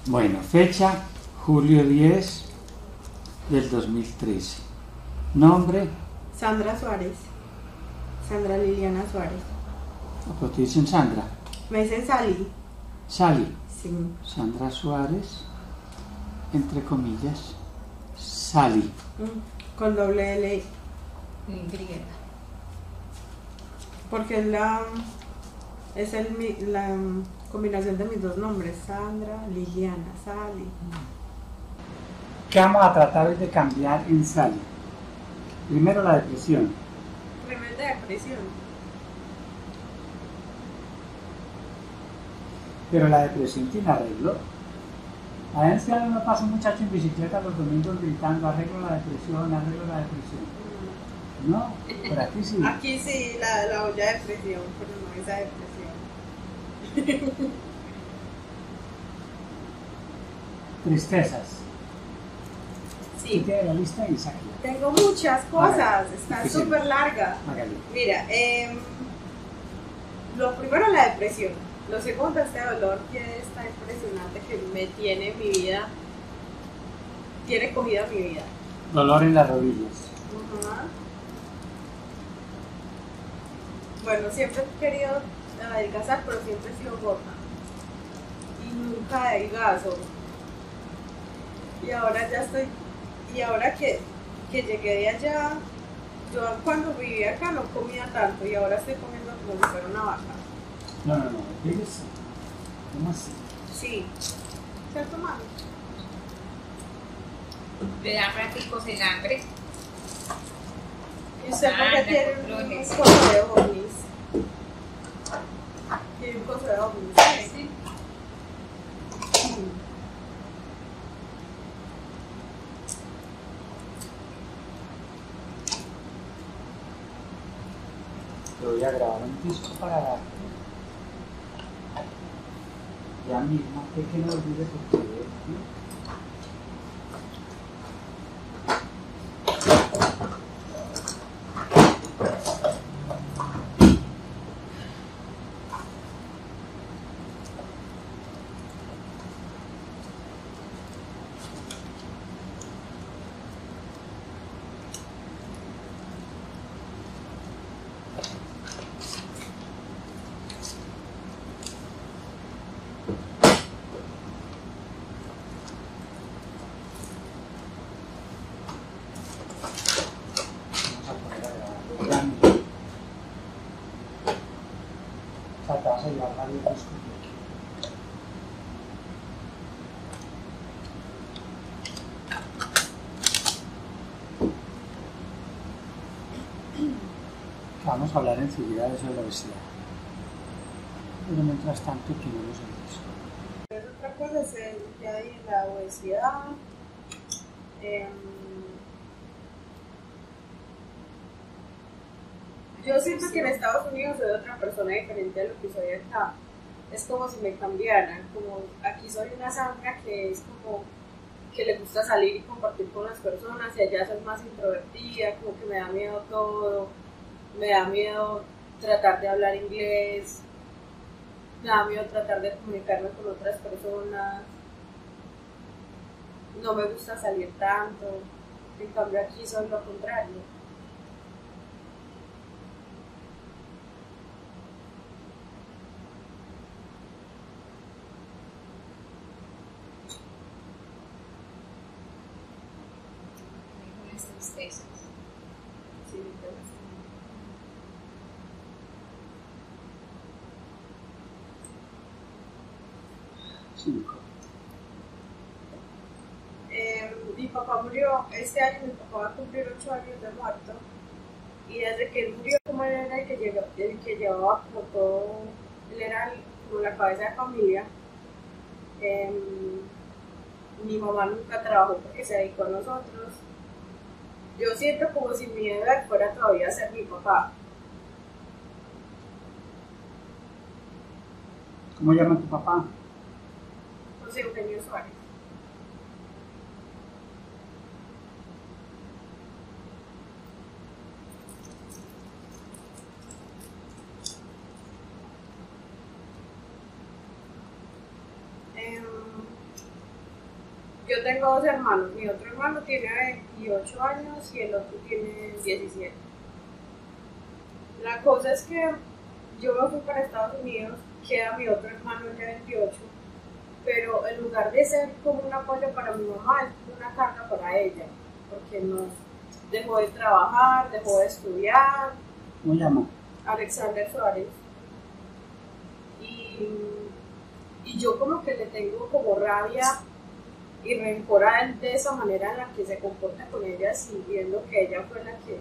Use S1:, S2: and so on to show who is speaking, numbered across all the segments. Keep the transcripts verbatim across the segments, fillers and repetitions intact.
S1: Bueno, fecha julio diez del dos mil trece. Nombre.
S2: Sandra Suárez. Sandra Liliana Suárez.
S1: ¿O te dicen Sandra?
S2: Me dicen Sally.
S1: Sally.
S2: Sí.
S1: Sandra Suárez, entre comillas, Sally.
S2: Mm, con doble L. Y. Porque es la. Es el, la combinación de mis dos nombres, Sandra, Liliana, Sally.
S1: ¿Qué vamos a tratar de cambiar en Sally? Primero la depresión.
S2: Tremenda depresión.
S1: Pero la depresión tiene arreglo. A veces uno pasa un muchacho en bicicleta los domingos gritando arreglo la depresión, arreglo la depresión. No, por aquí sí.
S2: Aquí sí, la, la olla de depresión, pero no esa depresión.
S1: Tristezas.
S2: Sí.
S1: ¿Qué tiene la lista, Isaac?
S2: Tengo muchas cosas, está súper larga.
S1: Hágale.
S2: Mira, eh, lo primero la depresión, lo segundo este dolor que está impresionante que me tiene en mi vida, tiene cogida mi vida.
S1: Dolor en las rodillas.
S2: Uh-huh. Bueno, siempre he querido adelgazar, pero siempre he sido gorda y nunca adelgazo. Y ahora ya estoy, y ahora que, que llegué de allá, yo cuando vivía acá no comía tanto y ahora estoy comiendo como si fuera una vaca.
S1: No, no, no, fíjese. ¿Cómo así?
S2: Sí. ¿Cierto, mami?
S3: Le da prácticos el hambre.
S2: ¿Y usted por qué
S3: Ah,
S2: tiene
S3: no,
S2: un
S3: no,
S2: coso de ovnis? Tiene un coso de ovnis.
S3: Sí.
S1: Te voy a grabar un disco para darte. Ya mismo, que que no olvide porque ¿no? Te llevar varios discos de aquí. Vamos a hablar enseguida de eso de la obesidad. Pero mientras tanto, que no los hemos.
S2: Otra cosa es el que hay la obesidad. Eh, Yo siento que en Estados Unidos soy otra persona diferente a lo que soy acá. Es como si me cambiaran, como aquí soy una Sandra que es como que le gusta salir y compartir con las personas y allá soy más introvertida, como que me da miedo todo, me da miedo tratar de hablar inglés, me da miedo tratar de comunicarme con otras personas, no me gusta salir tanto, en cambio aquí soy lo contrario.
S3: Tristezas.
S2: Sí, entonces.
S1: Cinco.
S2: Eh, mi papá murió, este año mi papá va a cumplir ocho años de muerto y desde que él murió, como él era el que, llegó, el que llevaba como todo, él era como la cabeza de familia, eh, mi mamá nunca trabajó porque se dedicó a nosotros. Yo siento como si mi deber fuera todavía ser mi papá.
S1: ¿Cómo llama tu papá?
S2: José Eugenio Suárez. yo tengo dos hermanos, mi otro hermano tiene veintiocho años y el otro tiene diecisiete. La cosa es que yo me fui para Estados Unidos, queda mi otro hermano de veintiocho, pero en lugar de ser como un apoyo para mi mamá, es una carga para ella, porque no dejó de trabajar, dejó de estudiar.
S1: ¿Cómo se llama?
S2: Alexander Suárez. Y, y yo como que le tengo como rabia y rencor a él de esa manera en la que se comporta con ella, y viendo que ella fue la que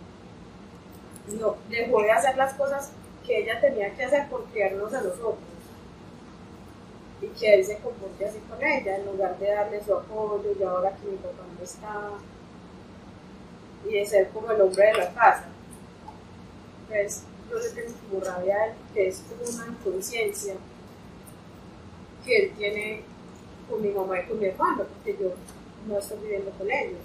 S2: no dejó de hacer las cosas que ella tenía que hacer por criarnos a nosotros, y que él se comporte así con ella en lugar de darle su apoyo, y ahora que mi papá no está, y de ser como el hombre de la casa. Pues yo le tengo como rabia a él, que es como una inconsciencia que él tiene con mi mamá y con mi hermano, porque yo no estoy viviendo con ellos.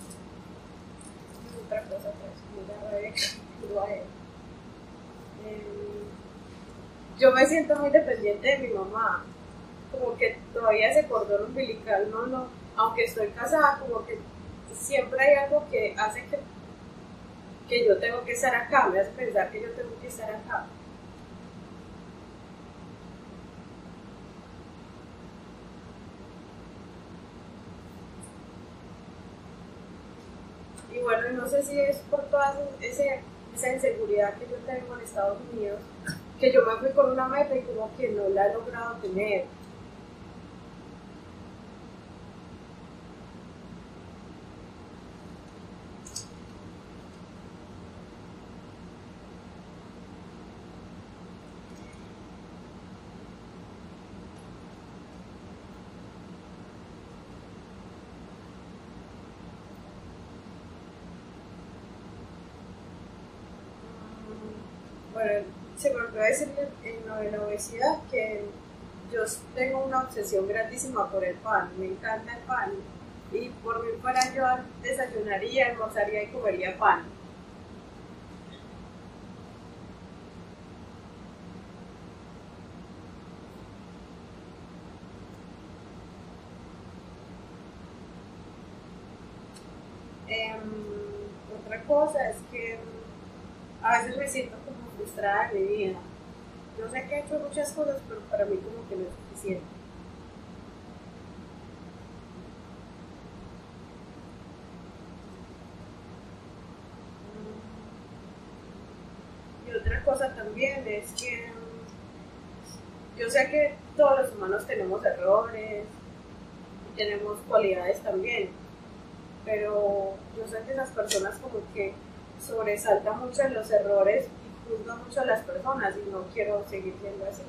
S2: Es otra cosa, pues, muy rabia que digo a él. Eh, yo me siento muy dependiente de mi mamá, como que todavía ese cordón umbilical, no, no, aunque estoy casada, como que siempre hay algo que hace que, que yo tengo que estar acá, me hace pensar que yo tengo que estar acá. Y bueno, no sé si es por toda ese, esa inseguridad que yo tengo en Estados Unidos, que yo me fui con una meta y como que no la he logrado tener. Bueno, se me olvidó decirle en lo de la obesidad que yo tengo una obsesión grandísima por el pan, me encanta el pan, y por mí fuera yo desayunaría, almorzaría y comería pan. Eh, otra cosa es que a veces me siento como frustrada en mi vida. Yo sé que he hecho muchas cosas, pero para mí como que no es suficiente. Y otra cosa también es que yo sé que todos los humanos tenemos errores y tenemos cualidades también, pero yo sé que esas personas como que sobresaltan mucho en los errores y juzgan mucho a las personas, y no quiero seguir siendo así.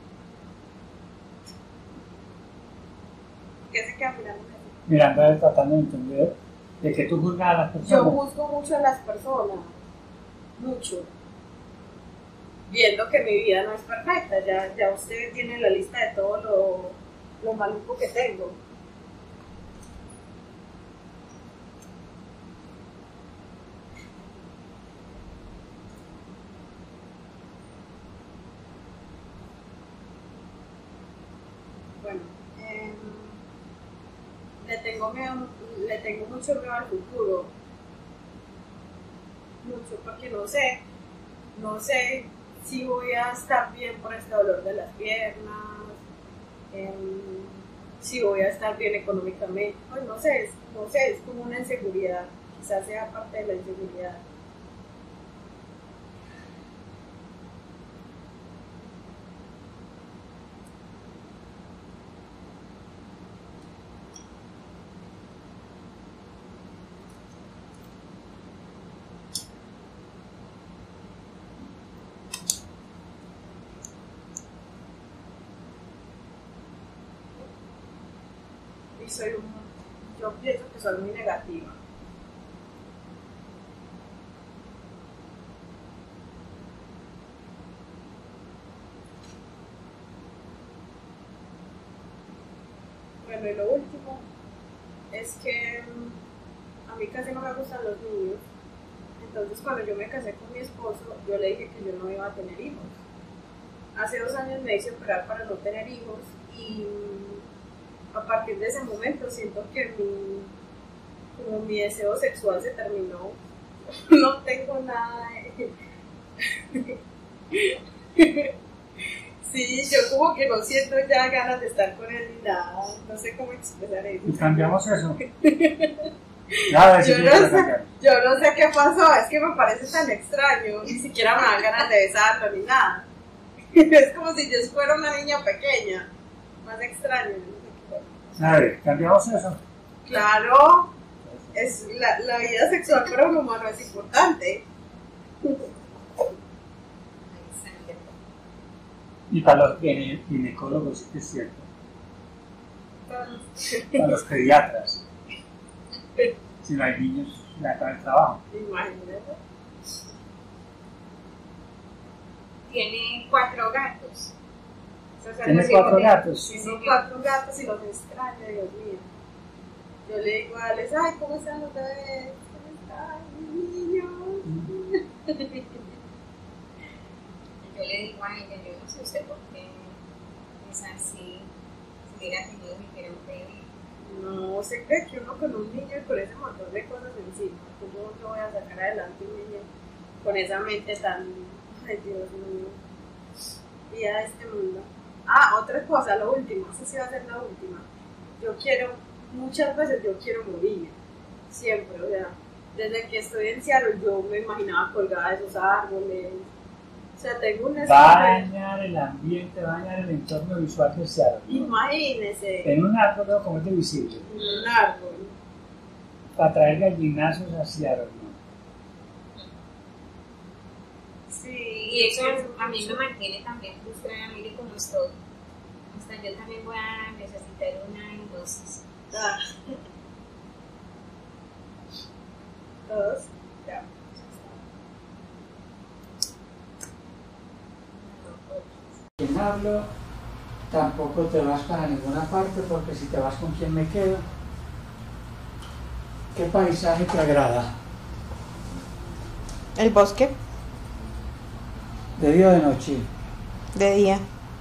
S2: ¿Qué se queda mirando?
S1: Mirando, tratando de entender de que tú juzgas a las personas.
S2: Yo juzgo mucho a las personas, mucho, viendo que mi vida no es perfecta. Ya, ya usted tiene la lista de todo lo, lo maluco que tengo. Bueno, eh, le tengo miedo, le tengo mucho miedo al futuro, mucho, porque no sé, no sé si voy a estar bien por este dolor de las piernas, eh, si voy a estar bien económicamente, pues no sé, es, no sé, es como una inseguridad, quizás sea parte de la inseguridad. Y soy un, yo pienso que soy muy negativa. Bueno, y lo último es que a mí casi no me gustan los niños. Entonces, cuando yo me casé con mi esposo, yo le dije que yo no iba a tener hijos. Hace dos años me hice operar para no tener hijos, y a partir de ese momento siento que mi, como mi deseo sexual se terminó. No tengo nada de... Sí, yo como que no siento ya ganas de estar con él ni nada, no sé cómo expresar eso.
S1: ¿Y cambiamos eso? Nada,
S2: yo, no sé, yo no sé qué pasó, es que me parece tan extraño, ni siquiera me dan ganas de besarlo ni nada. Es como si yo fuera una niña pequeña, más extraño.
S1: A ver, ¿cambiamos eso?
S2: Claro, es, la, la vida sexual para un humano es importante.
S1: Y para los ginecólogos es cierto. Para los pediatras. Si no hay niños, se acaba el trabajo.
S2: Imagínate.
S3: Tiene cuatro gatos.
S1: ¿Tiene cuatro gatos?
S2: Sí, son cuatro gatos y los extraño, Dios mío. Yo le digo a Alex, ay, ¿cómo están los bebés? ¿Cómo están mis niños? Mm.
S3: Yo le digo a ella, yo no sé usted por qué es así, si hubiera tenido mi querido un bebé.
S2: No, se cree que uno con un niño y con ese montón de cosas encima, ¿cómo yo voy a sacar adelante un niño con esa mente tan, ay Dios mío, vida de este mundo? Ah, otra cosa, lo último, esa sí va a ser la última. Yo quiero, muchas veces yo quiero morir, siempre, o sea, desde que estoy en Seattle yo me imaginaba colgada de esos árboles. O sea, tengo una
S1: bañar el ambiente, bañar el entorno visual de ese árbol.
S2: Imagínese.
S1: En un árbol, ¿no? Como es de visible.
S2: En un árbol.
S1: Para traer gallinazos hacia árbol, ¿no?
S2: Sí.
S3: Y eso a mí me mantiene también frustrada, mire cómo estoy. Hasta yo también voy a necesitar una dosis.
S2: Ah. Dos. Ya.
S1: Quien hablo, tampoco te vas para ninguna parte, porque si te vas con quién me quedo. ¿Qué paisaje te agrada?
S4: El bosque.
S1: ¿De día o de noche?
S4: De día.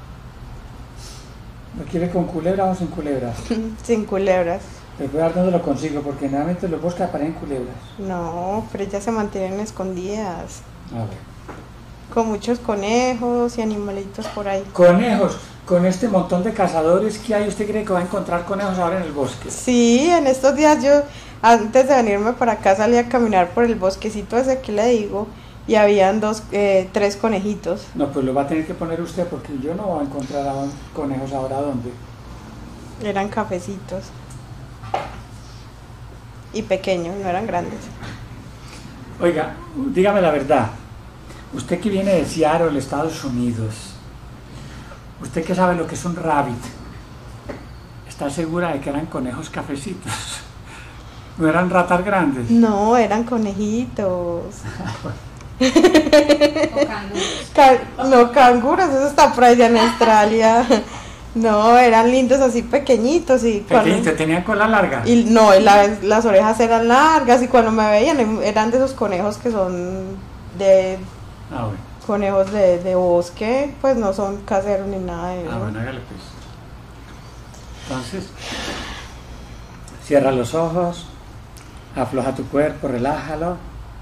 S1: ¿Lo quiere con culebra o sin culebras?
S4: Sin culebras.
S1: Les voy a dar dónde lo consigo, porque normalmente los bosques aparecen culebras.
S4: No, pero ellas se mantienen escondidas.
S1: A ver.
S4: Con muchos conejos y animalitos por ahí.
S1: Conejos, con este montón de cazadores que hay, ¿usted cree que va a encontrar conejos ahora en el bosque?
S4: Sí, en estos días yo, antes de venirme para acá, salí a caminar por el bosquecito ese que le digo, y habían dos, eh, tres conejitos.
S1: No, pues lo va a tener que poner usted, porque yo no voy a encontrar a conejos ahora, ¿dónde?
S4: Eran cafecitos. Y pequeños, no eran grandes.
S1: Oiga, dígame la verdad. Usted que viene de Seattle, Estados Unidos, usted que sabe lo que es un rabbit, ¿está segura de que eran conejos cafecitos? ¿No eran ratas grandes?
S4: No, eran conejitos.
S3: O canguros.
S4: Ca- no, canguros, eso está por allá en Australia. No, eran lindos así pequeñitos y cuando...
S1: Pequeñitos, tenían cola larga.
S4: Y no, la- las orejas eran largas y cuando me veían eran de esos conejos que son de
S1: Ah, bueno.
S4: conejos de, de bosque, pues no son caseros ni nada de eso.
S1: Ah, bueno, hágale pues. Entonces, cierra los ojos, afloja tu cuerpo, relájalo.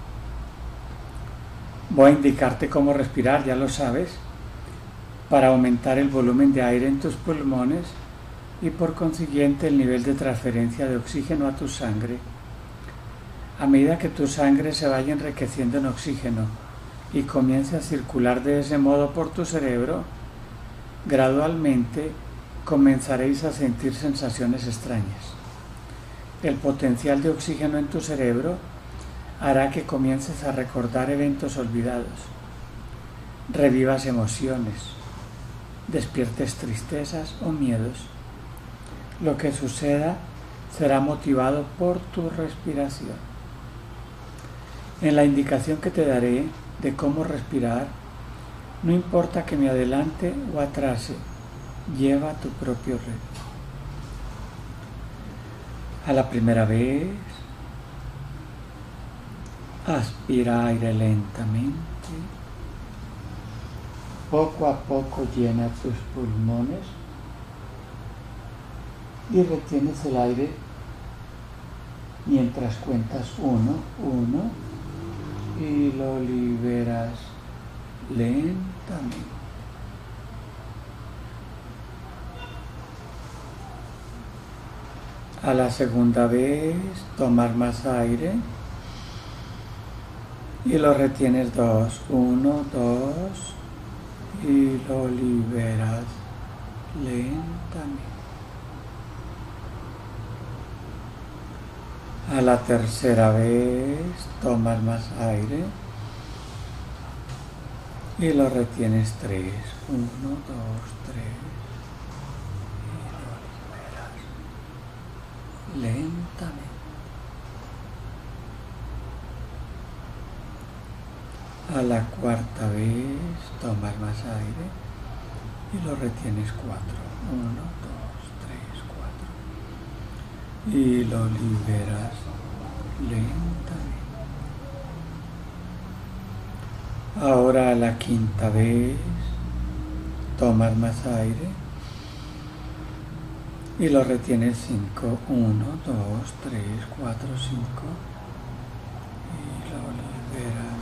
S1: Voy a indicarte cómo respirar, ya lo sabes, para aumentar el volumen de aire en tus pulmones y por consiguiente el nivel de transferencia de oxígeno a tu sangre. A medida que tu sangre se vaya enriqueciendo en oxígeno y comience a circular de ese modo por tu cerebro, gradualmente comenzaréis a sentir sensaciones extrañas. El potencial de oxígeno en tu cerebro hará que comiences a recordar eventos olvidados, revivas emociones, despiertes tristezas o miedos. Lo que suceda será motivado por tu respiración. En la indicación que te daré de cómo respirar, no importa que me adelante o atrase, lleva tu propio ritmo. A la primera vez, aspira aire lentamente. Poco a poco llena tus pulmones. y retienes el aire mientras cuentas uno, uno y lo liberas lentamente. A la segunda vez tomas más aire y lo retienes dos, uno, dos y lo liberas lentamente. A la tercera vez tomas más aire y lo retienes tres, uno, dos, tres y lo liberas lentamente. A la cuarta vez tomas más aire y lo retienes cuatro, uno, dos, tres, cuatro y lo liberas lentamente. Ahora a la quinta vez tomas más aire y lo retienes cinco, uno, dos, tres, cuatro, cinco y lo liberas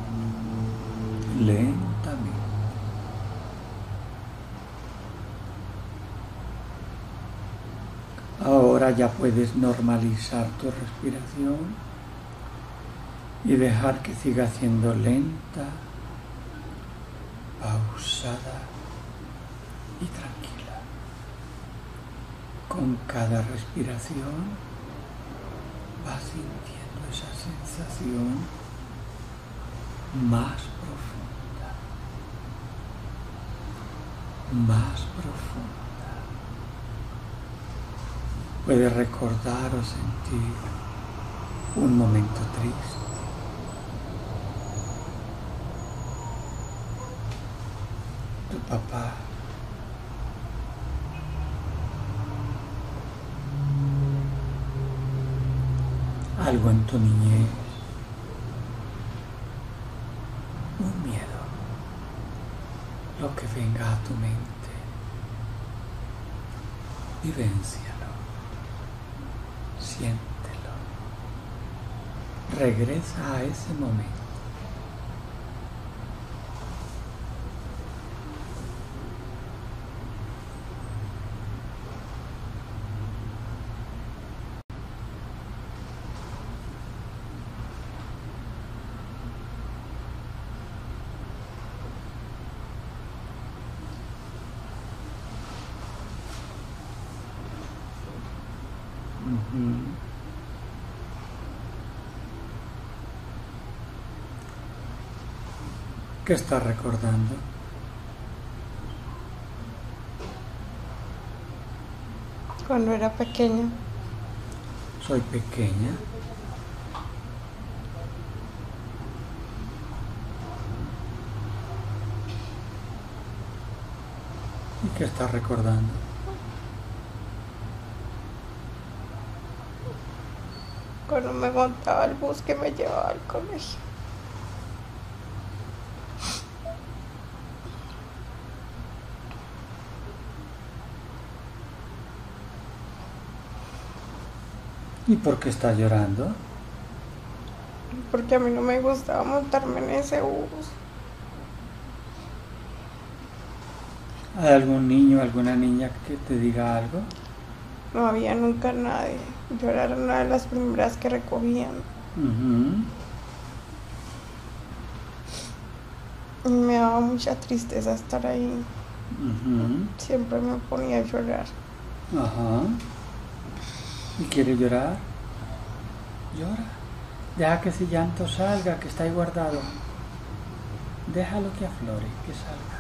S1: lentamente. Ahora ya puedes normalizar tu respiración y dejar que siga siendo lenta, pausada y tranquila. Con cada respiración vas sintiendo esa sensación más profunda, más profunda. Puedes recordar o sentir un momento triste, tu papá, algo en tu niñez, un miedo, lo que venga a tu mente, vivencialo, siéntelo, regresa a ese momento. ¿Qué estás recordando?
S4: Cuando era pequeña.
S1: Soy pequeña. ¿Y qué estás recordando?
S4: Cuando me montaba el bus que me llevaba al colegio.
S1: ¿Y por qué estás llorando?
S4: Porque a mí no me gustaba montarme en ese bus.
S1: ¿Hay algún niño, alguna niña que te diga algo?
S4: No había nunca nadie. Yo era una de las primeras que recogían.
S1: Uh-huh.
S4: Y me daba mucha tristeza estar ahí.
S1: Uh-huh.
S4: Siempre me ponía a llorar.
S1: Ajá. ¿Y quiere llorar? Llora. Deja que ese llanto salga, que está ahí guardado. Déjalo que aflore, que salga.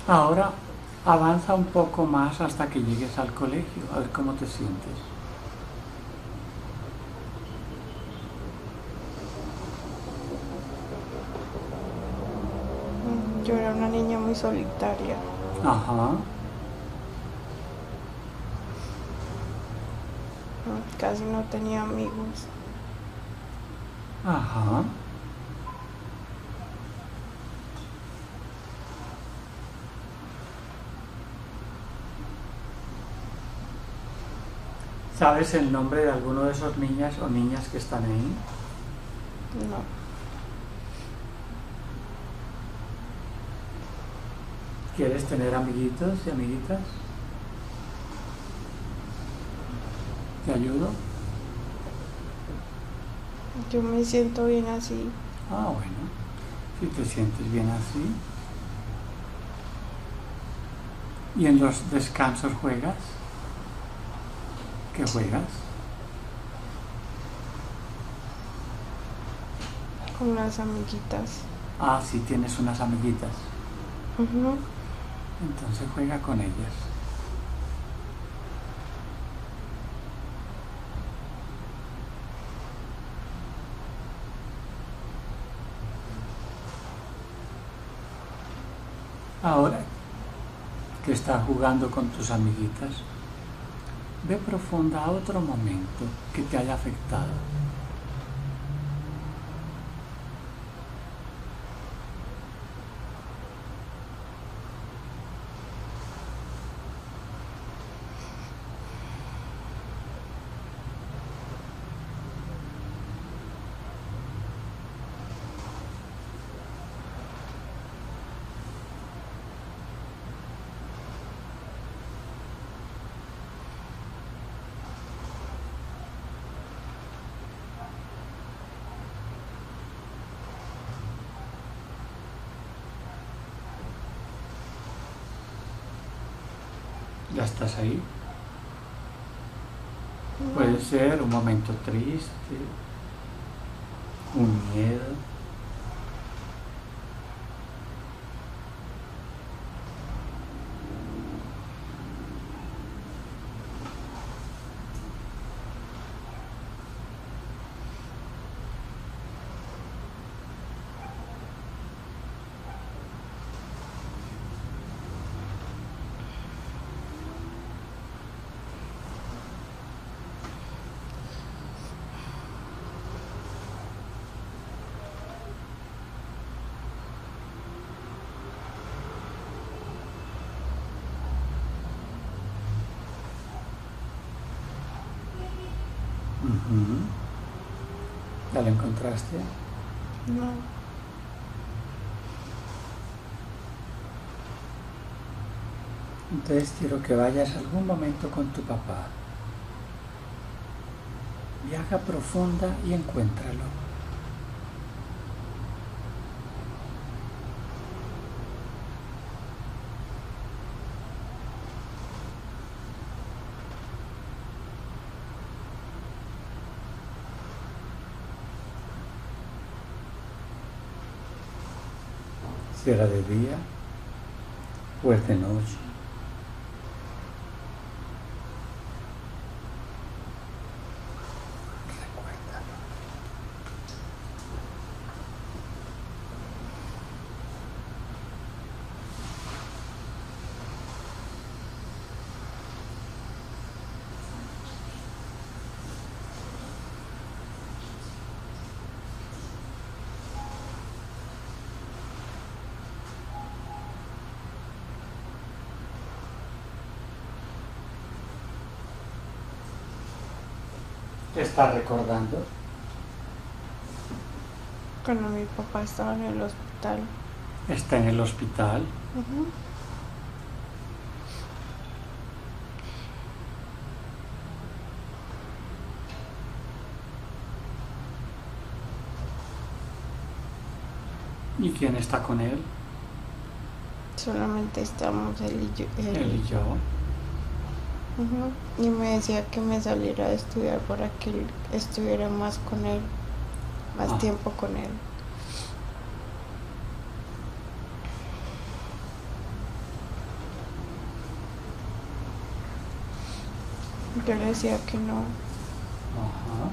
S1: Ahora avanza un poco más hasta que llegues al colegio, a ver cómo te sientes.
S4: Yo era una niña muy solitaria.
S1: Ajá.
S4: Casi no tenía amigos.
S1: Ajá. ¿Sabes el nombre de alguno de esos niñas o niñas que están ahí?
S4: No.
S1: ¿Quieres tener amiguitos y amiguitas? ¿Te ayudo?
S4: Yo me siento bien así.
S1: Ah, bueno. Si te sientes bien así. ¿Y en los descansos juegas? ¿Qué juegas?
S4: Con las amiguitas.
S1: Ah, sí, tienes unas amiguitas.
S4: Uh-huh.
S1: Entonces juega con ellas. Ahora que estás jugando con tus amiguitas, ve profunda a otro momento que te haya afectado. ¿Ya estás ahí?
S4: No.
S1: Puede ser un momento triste, un miedo. Uh-huh. ¿Ya lo encontraste?
S4: No.
S1: Entonces quiero que vayas algún momento con tu papá. Viaja profunda y encuéntralo. Si era de día o es de noche. Recuérdalo. ¿Te estás recordando?
S4: Cuando mi papá estaba en el hospital.
S1: Está en el hospital.
S4: Uh-huh.
S1: ¿Y quién está con él?
S4: Solamente estamos él y yo. Él,
S1: Él y yo.
S4: Uh-huh. Y me decía que me saliera a estudiar para que él estuviera más con él, más
S1: Ah.
S4: tiempo con él. Yo le decía que no.
S1: Ajá.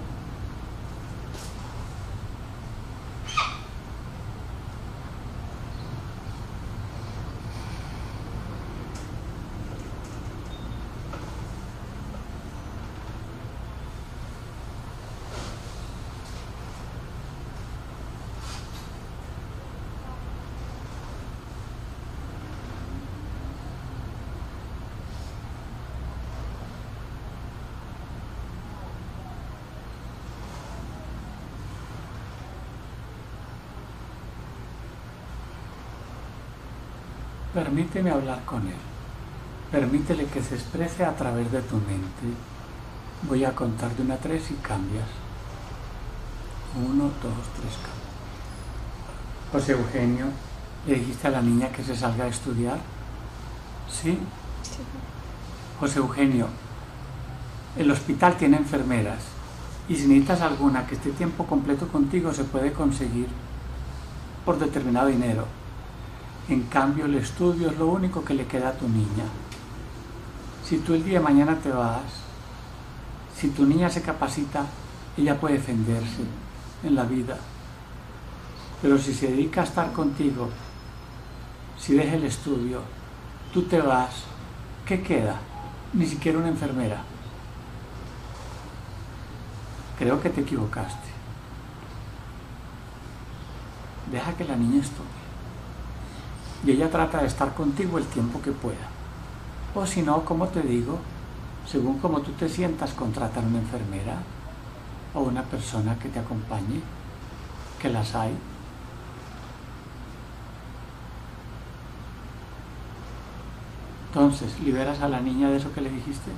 S1: Permíteme hablar con él. Permítele que se exprese a través de tu mente. Voy a contar de una a tres y cambias. Uno, dos, tres, cambias. José Eugenio, ¿le dijiste a la niña que se salga a estudiar? ¿Sí?
S4: Sí.
S1: José Eugenio, el hospital tiene enfermeras y si necesitas alguna que esté tiempo completo contigo se puede conseguir por determinado dinero. En cambio, el estudio es lo único que le queda a tu niña. Si tú el día de mañana te vas, si tu niña se capacita, ella puede defenderse en la vida. Pero si se dedica a estar contigo, si deja el estudio, tú te vas, ¿qué queda? Ni siquiera una enfermera. Creo que te equivocaste. Deja que la niña estudie. Y ella trata de estar contigo el tiempo que pueda. O si no, como te digo, según como tú te sientas, contratar una enfermera o una persona que te acompañe, que las hay. Entonces, ¿liberas a la niña de eso que le dijiste?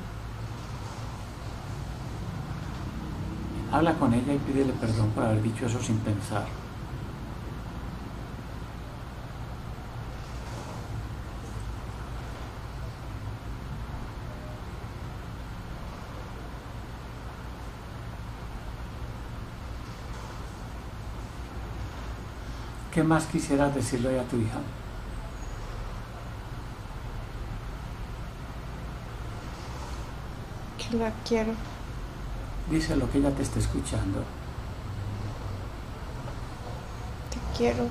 S1: Habla con ella y pídele perdón por haber dicho eso sin pensar. ¿Qué más quisieras decirle hoy a tu hija?
S4: Que la quiero.
S1: Díselo, que ella te esté escuchando.
S4: Te quiero.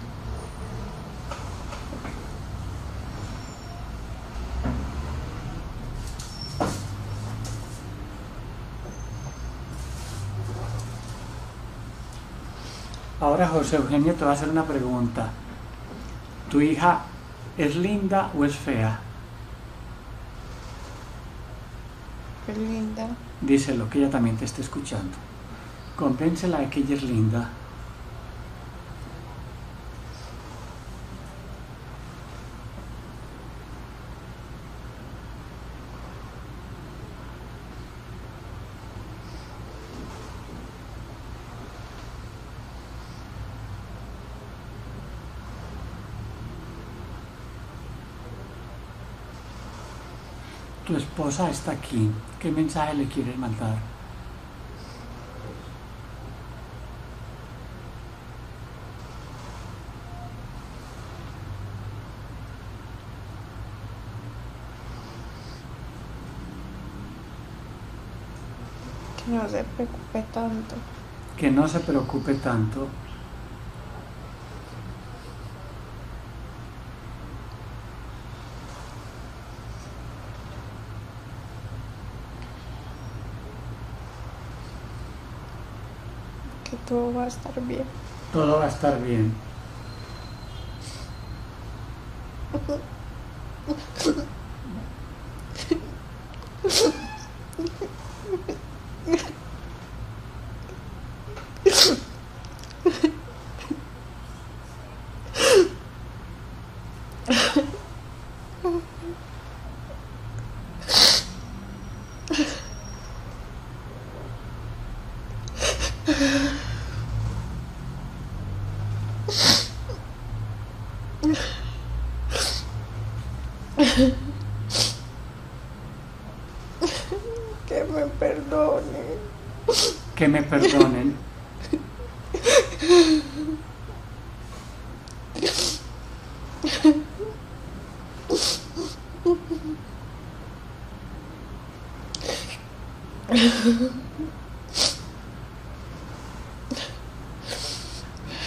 S1: Ahora, José Eugenio, te va a hacer una pregunta. ¿Tu hija es linda o es fea?
S4: Es linda.
S1: Díselo, que ella también te esté escuchando. Convéncela de que ella es linda. Tu esposa está aquí. ¿Qué mensaje le quieres mandar?
S4: Que no se preocupe tanto.
S1: Que no se preocupe tanto.
S4: Que todo va a estar bien.
S1: Todo va a estar bien.
S4: Que me perdonen.
S1: Que me perdonen.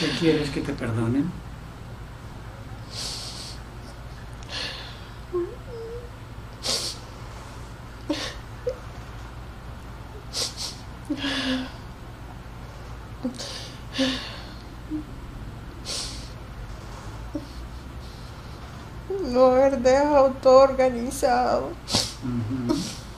S1: ¿Qué quieres que te perdonen?
S4: No haber dejado todo organizado.
S1: Uh-huh.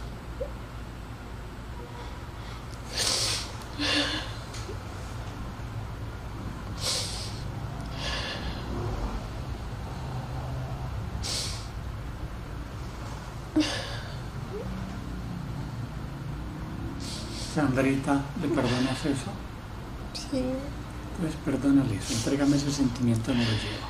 S1: Sandrita, ¿le perdonas eso?
S4: Sí.
S1: Pues perdónale eso, entrégame ese sentimiento, no lo llevo.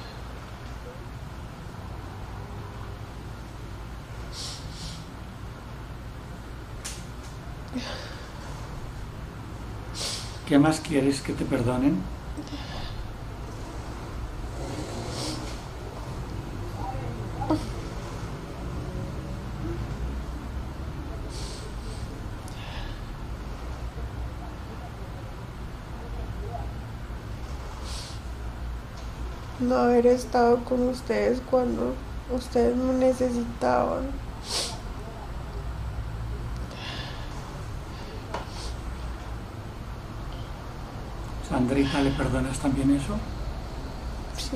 S1: ¿Qué más quieres que te perdonen?
S4: No haber estado con ustedes cuando ustedes me necesitaban.
S1: Sandrita, ¿le perdonas también eso?
S4: Sí.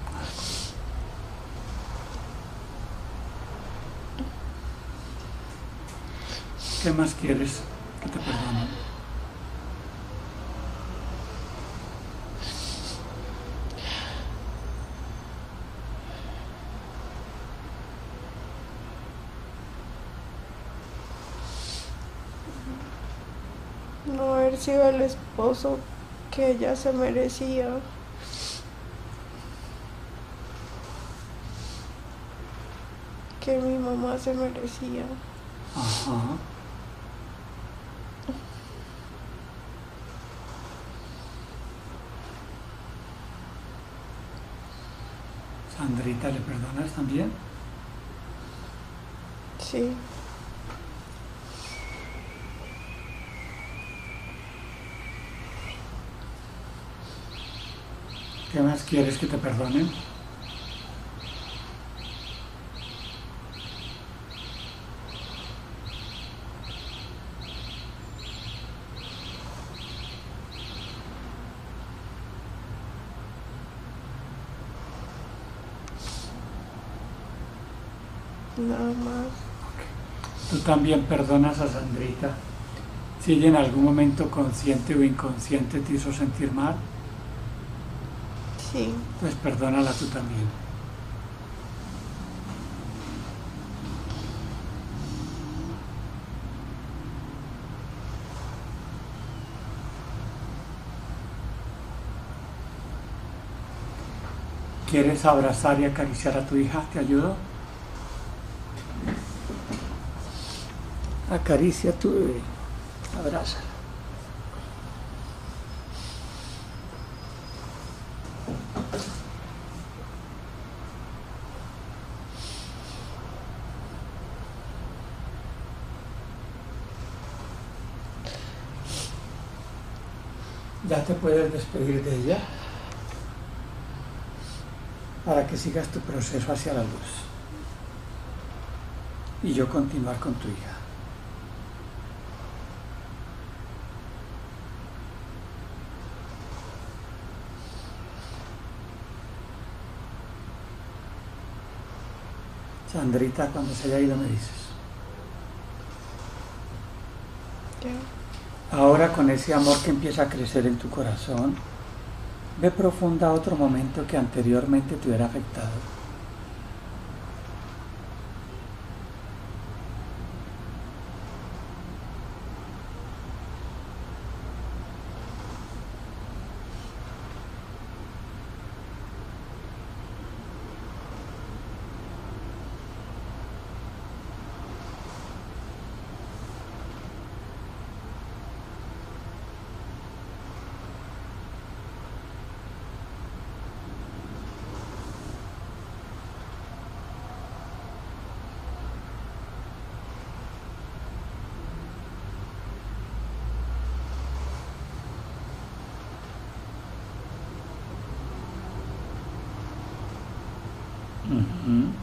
S1: ¿Qué más quieres que te perdonen?
S4: No haber sido el esposo que ella se merecía. Que mi mamá se merecía.
S1: Ajá. Sandrita, ¿le perdonas también?
S4: Sí.
S1: ¿Qué más quieres que te perdonen?
S4: Nada más.
S1: ¿Tú también perdonas a Sandrita si ella en algún momento consciente o inconsciente te hizo sentir mal?
S4: Sí.
S1: Pues perdónala tú también. ¿Quieres abrazar y acariciar a tu hija? ¿Te ayudo? Acaricia a tu bebé. Abrázala. Ya te puedes despedir de ella para que sigas tu proceso hacia la luz y yo continuar con tu hija. Sandrita, cuando se haya ido me dices.
S4: Ya.
S1: Ahora, con ese amor que empieza a crecer en tu corazón, ve profunda a otro momento que anteriormente te hubiera afectado. Ujú.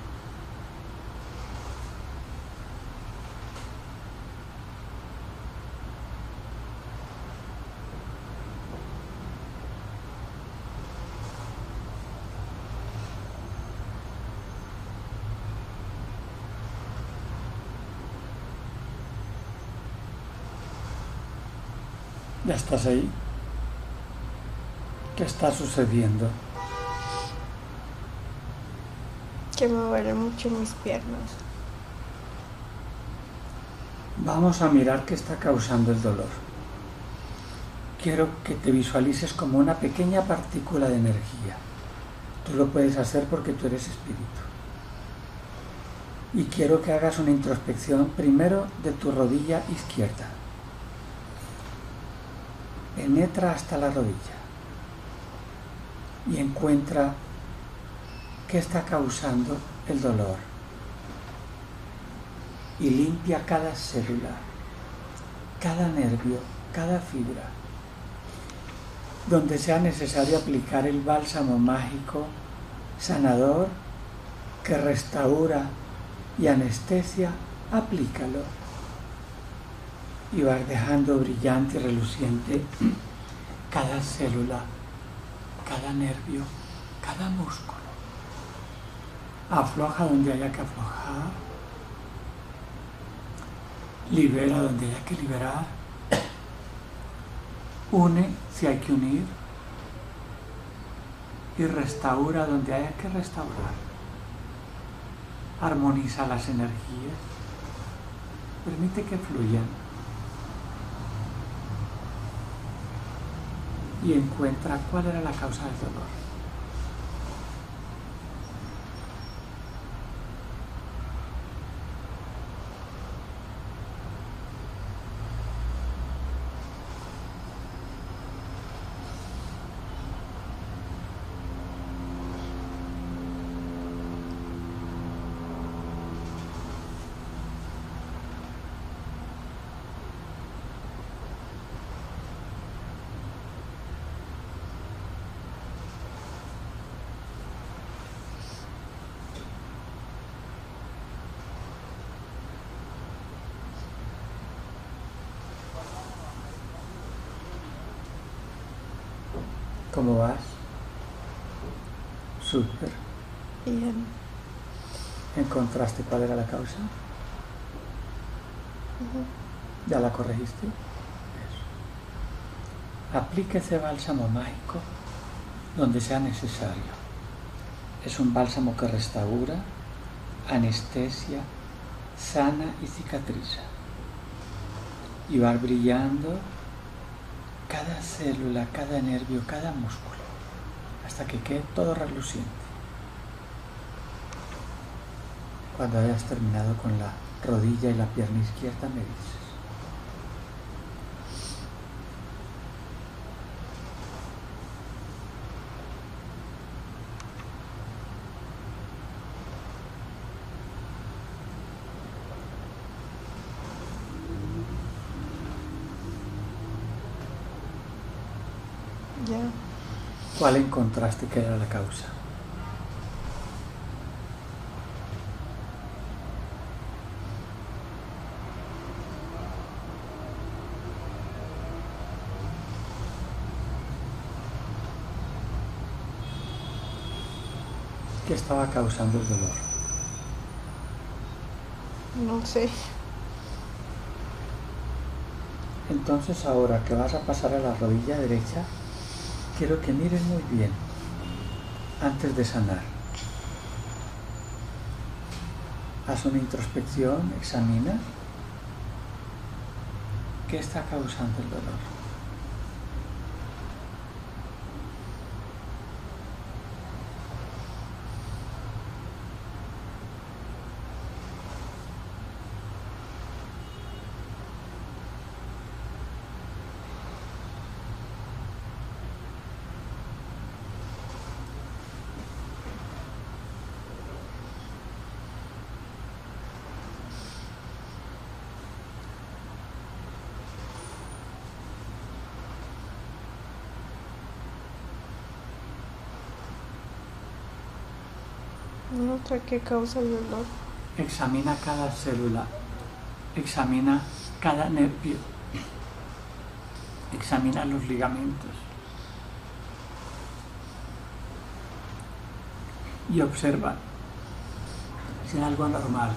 S1: ¿Ya estás ahí? ¿Qué está sucediendo?
S4: Que me duelen mucho mis piernas.
S1: Vamos a mirar qué está causando el dolor. Quiero que te visualices como una pequeña partícula de energía. Tú lo puedes hacer porque tú eres espíritu. Y quiero que hagas una introspección primero de tu rodilla izquierda. Penetra hasta la rodilla y encuentra qué está causando el dolor. Y limpia cada célula, cada nervio, cada fibra. Donde sea necesario aplicar el bálsamo mágico, sanador, que restaura y anestesia, aplícalo. Y vas dejando brillante y reluciente cada célula, cada nervio, cada músculo. Afloja donde haya que aflojar. Libera donde haya que liberar. Une si hay que unir. Y restaura donde haya que restaurar. Armoniza las energías. Permite que fluyan. Y encuentra cuál era la causa del dolor. ¿Cómo vas? Súper.
S4: Bien.
S1: ¿Encontraste cuál era la causa?
S4: Ujú.
S1: ¿Ya la corregiste? Eso. Aplique ese bálsamo mágico donde sea necesario. Es un bálsamo que restaura, anestesia, sana y cicatriza. Y va brillando cada célula, cada nervio, cada músculo, hasta que quede todo reluciente. Cuando hayas terminado con la rodilla y la pierna izquierda, me dices.
S4: Ya.
S1: ¿Cuál encontraste que era la causa? ¿Qué estaba causando el dolor?
S4: No sé.
S1: Entonces ahora que vas a pasar a la rodilla derecha, quiero que mires muy bien antes de sanar. Haz una introspección, examina qué está causando el dolor.
S4: Otra que causa el dolor.
S1: Examina cada célula, examina cada nervio, examina los ligamentos y observa si hay algo anormal.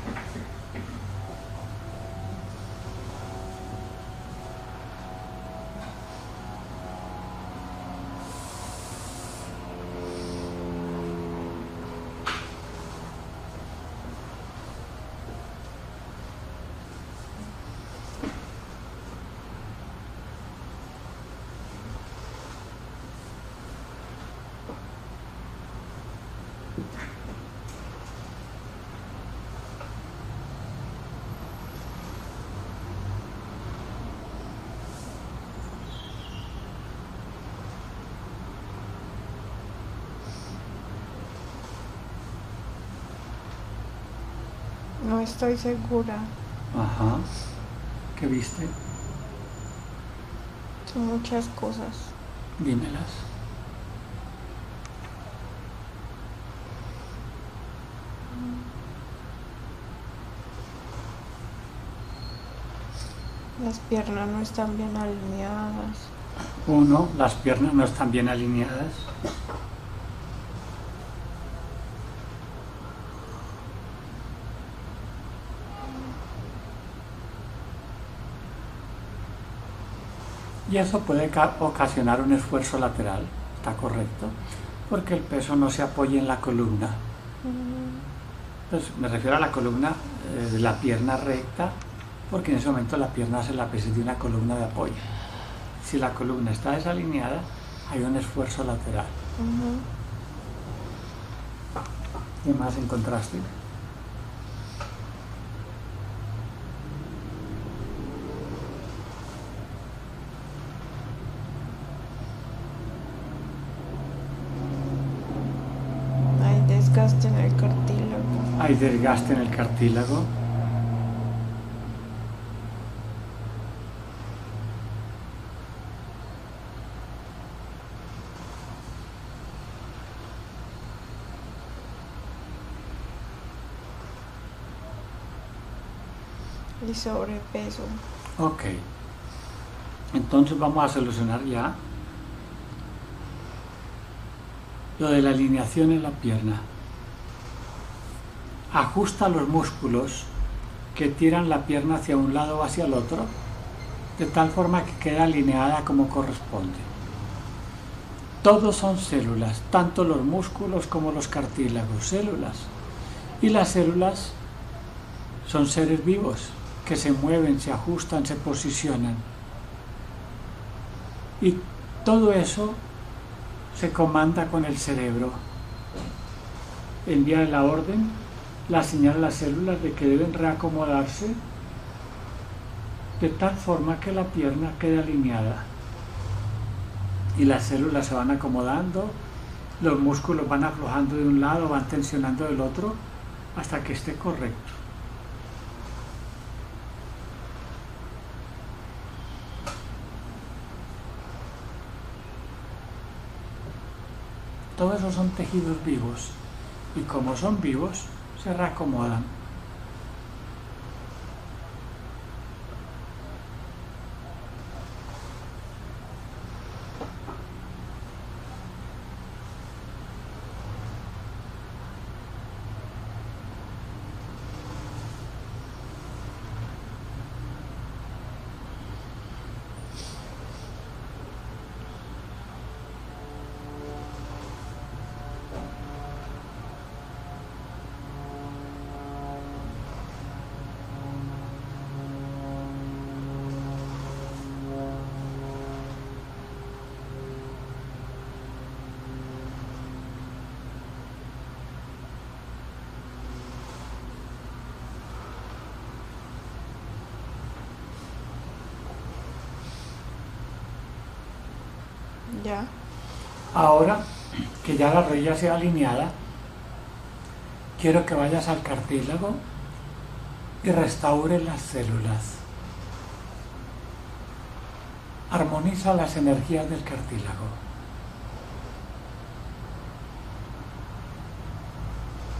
S4: No estoy segura.
S1: Ajá. ¿Qué viste?
S4: Muchas cosas.
S1: Dímelas.
S4: Las piernas no están bien alineadas.
S1: Uno, las piernas no están bien alineadas. Y eso puede ocasionar un esfuerzo lateral, ¿está correcto? Porque el peso no se apoya en la columna. Entonces, me refiero a la columna eh, de la pierna recta, porque en ese momento la pierna hace la pese de una columna de apoyo. Si la columna está desalineada, hay un esfuerzo lateral.
S4: Uh-huh.
S1: ¿Qué más encontraste?
S4: Hay desgaste en el cartílago.
S1: Hay desgaste en el cartílago.
S4: Y sobrepeso.
S1: Ok. Entonces vamos a solucionar ya lo de la alineación en la pierna. Ajusta los músculos que tiran la pierna hacia un lado o hacia el otro, de tal forma que queda alineada como corresponde. Todos son células, tanto los músculos como los cartílagos, células. Y las células son seres vivos que se mueven, se ajustan, se posicionan. Y todo eso se comanda con el cerebro. Envía la orden, la señal a las células de que deben reacomodarse de tal forma que la pierna quede alineada. Y las células se van acomodando, los músculos van aflojando de un lado, van tensionando del otro, hasta que esté correcto. Todos esos son tejidos vivos y como son vivos, se reacomodan.
S4: Ya.
S1: Ahora que ya la rodilla sea alineada, quiero que vayas al cartílago y restaures las células. Armoniza las energías del cartílago.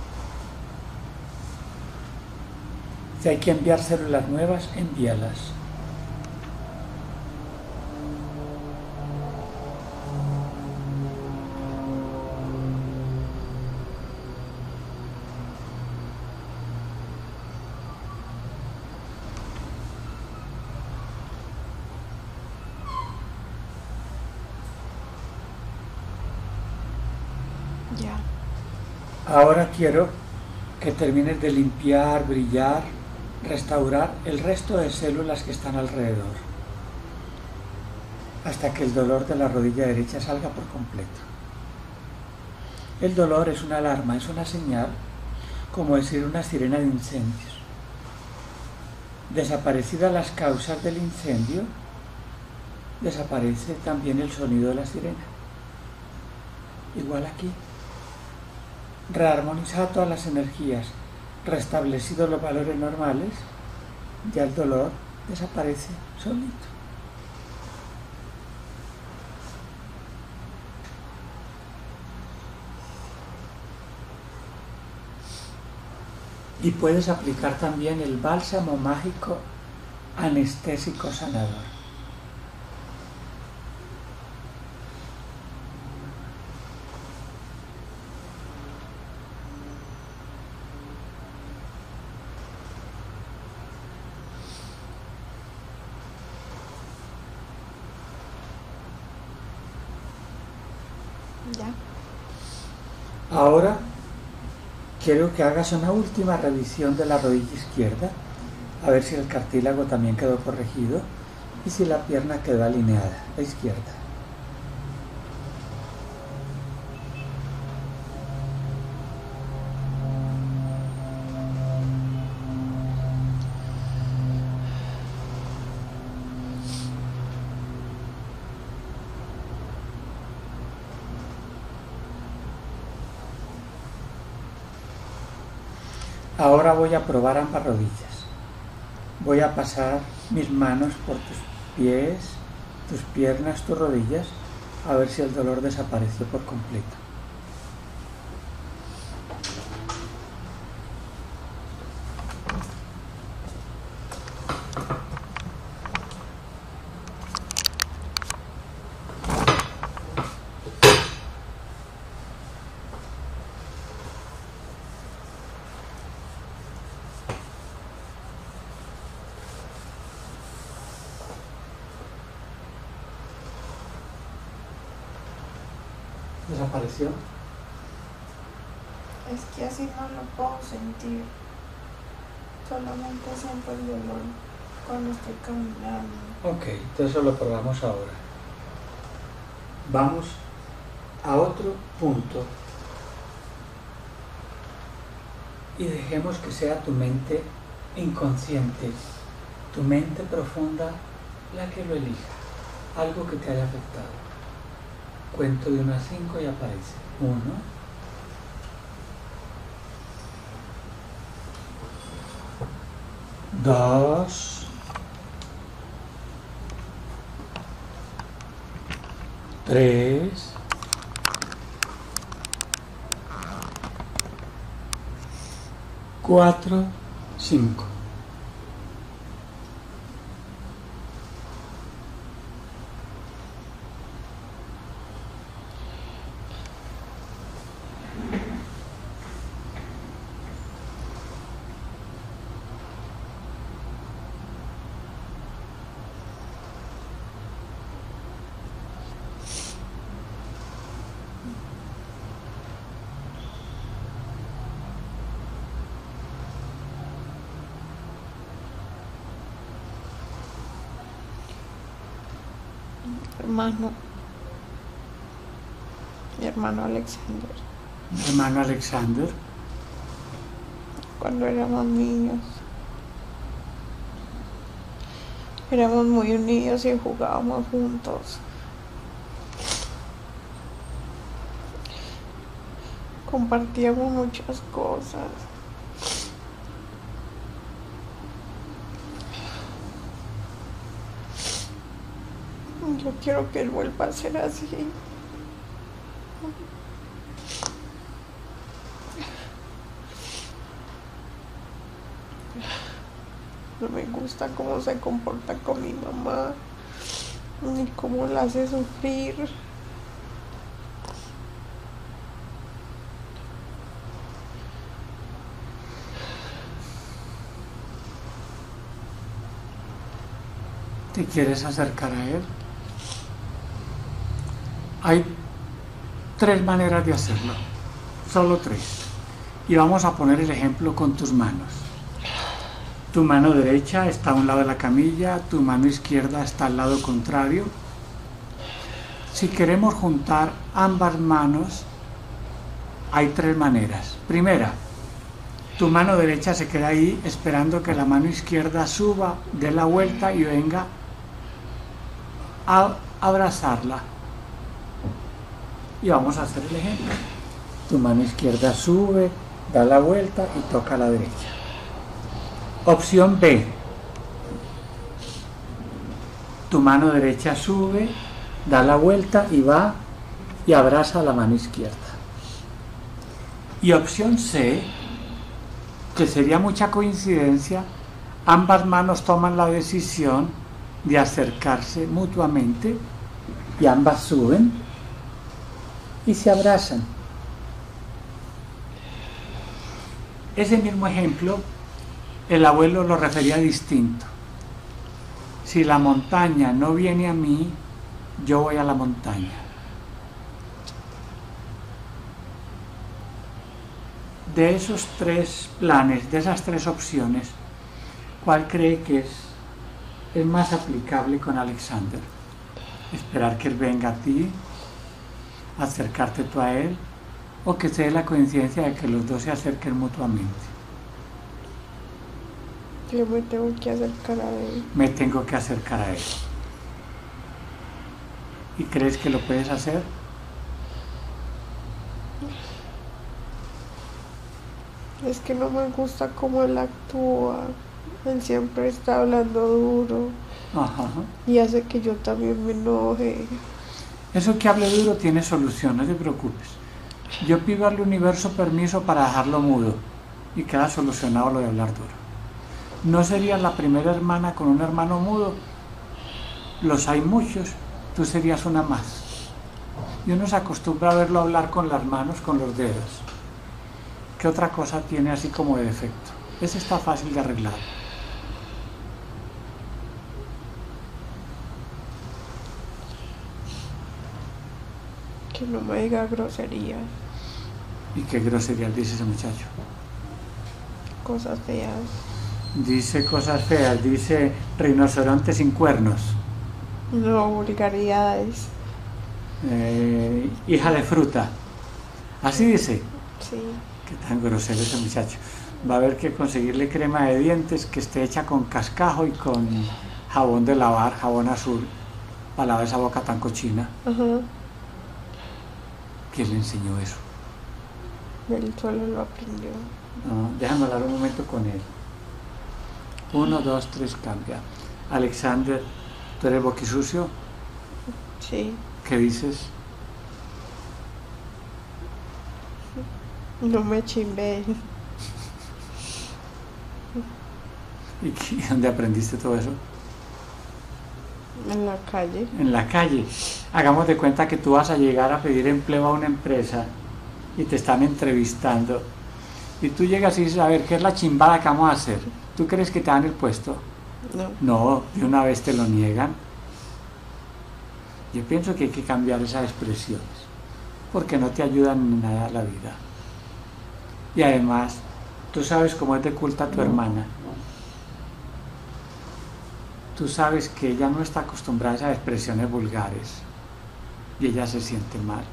S1: Si hay que enviar células nuevas, envíalas.
S4: Ya.
S1: Ahora quiero que termines de limpiar, brillar, restaurar el resto de células que están alrededor, hasta que el dolor de la rodilla derecha salga por completo. El dolor es una alarma, es una señal, como decir una sirena de incendios. Desaparecidas las causas del incendio, desaparece también el sonido de la sirena. Igual aquí. Rearmonizado todas las energías, restablecidos los valores normales, ya el dolor desaparece solito. Y puedes aplicar también el bálsamo mágico anestésico sanador.
S4: Ya.
S1: Ahora quiero que hagas una última revisión de la rodilla izquierda, a ver si el cartílago también quedó corregido y si la pierna quedó alineada, la izquierda. Ahora voy a probar ambas rodillas. Voy a pasar mis manos por tus pies, tus piernas, tus rodillas, a ver si el dolor desapareció por completo. ¿Desapareció?
S4: Es que así no lo puedo sentir. Solamente siento el dolor cuando estoy caminando.
S1: Ok, entonces lo probamos ahora. Vamos a otro punto y dejemos que sea tu mente inconsciente, tu mente profunda la que lo elija, algo que te haya afectado. Cuento de uno a cinco y aparece. Uno. Dos. Tres. Cuatro. Cinco.
S4: Hermano. Mi hermano Alexander.
S1: Mi hermano Alexander.
S4: Cuando éramos niños. Éramos muy unidos y jugábamos juntos. Compartíamos muchas cosas. Yo quiero que él vuelva a ser así. No me gusta cómo se comporta con mi mamá, ni cómo la hace sufrir.
S1: ¿Te quieres acercar a él? Hay tres maneras de hacerlo, solo tres. Y vamos a poner el ejemplo con tus manos. Tu mano derecha está a un lado de la camilla, tu mano izquierda está al lado contrario. Si queremos juntar ambas manos, hay tres maneras. Primera, tu mano derecha se queda ahí esperando que la mano izquierda suba, dé la vuelta y venga a abrazarla. Y vamos a hacer el ejemplo. Tu mano izquierda sube, da la vuelta y toca a la derecha. Opción B. Tu mano derecha sube, da la vuelta y va y abraza a la mano izquierda. Y opción C, que sería mucha coincidencia, ambas manos toman la decisión de acercarse mutuamente y ambas suben y se abrazan. Ese mismo ejemplo el abuelo lo refería distinto. Si la montaña no viene a mí, yo voy a la montaña. De esos tres planes, de esas tres opciones, ¿cuál cree que es, es más aplicable con Alexander? ¿Esperar que él venga a ti? ¿Acercarte tú a él? ¿O que se dé la coincidencia de que los dos se acerquen mutuamente?
S4: Yo me tengo que acercar a él.
S1: Me tengo que acercar a él. ¿Y crees que lo puedes hacer?
S4: Es que no me gusta cómo él actúa. Él siempre está hablando duro.
S1: Ajá.
S4: Y hace que yo también me enoje.
S1: Eso que hable duro tiene solución, no te preocupes. Yo pido al universo permiso para dejarlo mudo y queda solucionado lo de hablar duro. No serías la primera hermana con un hermano mudo. Los hay muchos, tú serías una más. Y uno se acostumbra a verlo hablar con las manos, con los dedos. ¿Qué otra cosa tiene así como de defecto? Ese está fácil de arreglar.
S4: Que no me diga groserías.
S1: ¿Y qué groserías dice ese muchacho?
S4: Cosas feas.
S1: Dice cosas feas, dice rinoceronte sin cuernos.
S4: No, vulgaridades.
S1: Eh, hija de fruta. Así dice.
S4: Sí.
S1: Qué tan grosero ese muchacho. Va a haber que conseguirle crema de dientes que esté hecha con cascajo y con jabón de lavar, jabón azul, para lavar esa boca tan cochina.
S4: Ajá.
S1: ¿Quién le enseñó eso?
S4: Él solo lo aprendió.
S1: No, déjame hablar un momento con él. Uno, dos, tres, cambia. Alexander, ¿tú eres boquisucio?
S4: Sí.
S1: ¿Qué dices?
S4: No me chimbe.
S1: ¿Y dónde aprendiste todo eso?
S4: En la calle.
S1: En la calle. Hagamos de cuenta que tú vas a llegar a pedir empleo a una empresa y te están entrevistando. Y tú llegas y dices, a ver, ¿qué es la chimbada que vamos a hacer? ¿Tú crees que te dan el puesto?
S4: No.
S1: No, de una vez te lo niegan. Yo pienso que hay que cambiar esas expresiones, porque no te ayudan en nada a la vida. Y además, tú sabes cómo es de culta tu hermana. Tú sabes que ella no está acostumbrada a esas expresiones vulgares y ella se siente mal.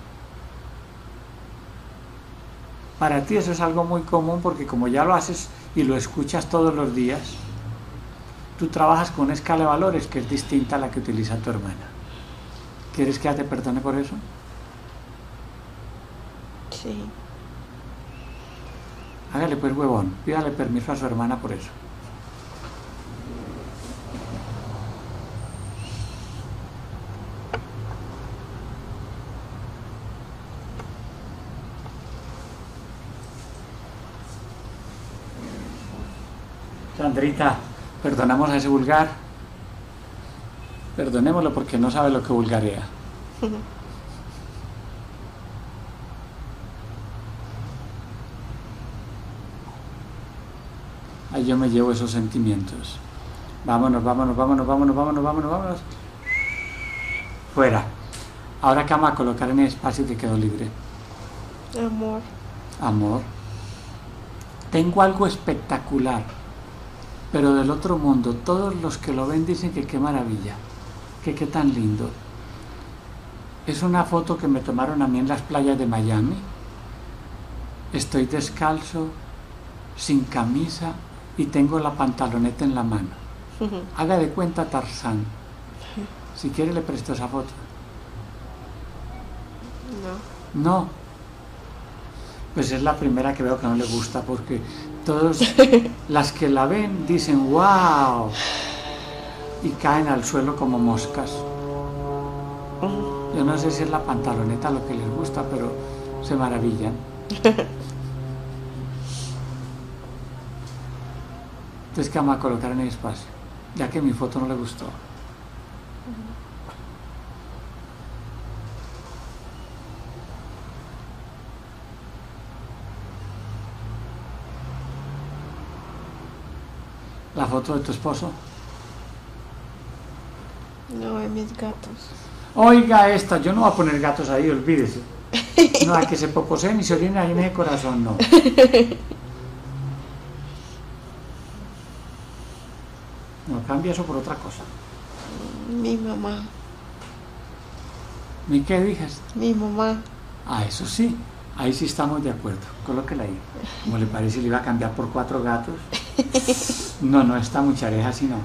S1: Para ti eso es algo muy común porque como ya lo haces y lo escuchas todos los días, tú trabajas con una escala de valores que es distinta a la que utiliza tu hermana. ¿Quieres que ella te perdone por eso?
S4: Sí.
S1: Hágale pues, huevón, pídale permiso a su hermana por eso. Sandrita, Perdonamos a ese vulgar. Perdonémoslo porque no sabe lo que vulgarea. Ahí yo me llevo esos sentimientos. Vámonos, vámonos, vámonos, vámonos, vámonos, vámonos, vámonos. Fuera. Ahora que vamos a colocar en el espacio que quedó libre.
S4: Amor.
S1: Amor. Tengo algo espectacular, pero del otro mundo. Todos los que lo ven dicen que qué maravilla, que qué tan lindo. Es una foto que me tomaron a mí en las playas de Miami. Estoy descalzo, sin camisa y tengo la pantaloneta en la mano. Haga de cuenta Tarzán. Si quiere le presto esa foto.
S4: No.
S1: No. Pues es la primera que veo que no le gusta, porque todos las que la ven dicen wow y caen al suelo como moscas. Yo no sé si es la pantaloneta lo que les gusta, pero se maravillan. Entonces, ¿qué vamos a colocar en el espacio? Ya que mi foto no le gustó. La foto de tu esposo.
S4: No, de mis gatos.
S1: Oiga esta, yo no voy a poner gatos ahí, olvídese. No, a que se poposeen y se orinen ahí en el corazón, no. No, cambia eso por otra cosa.
S4: Mi mamá.
S1: ¿Y qué dijes?
S4: Mi mamá.
S1: Ah, eso sí, ahí sí estamos de acuerdo. Colóquela ahí. ¿Cómo le parece? Le iba a cambiar por cuatro gatos. No, no, esta muchareja así no.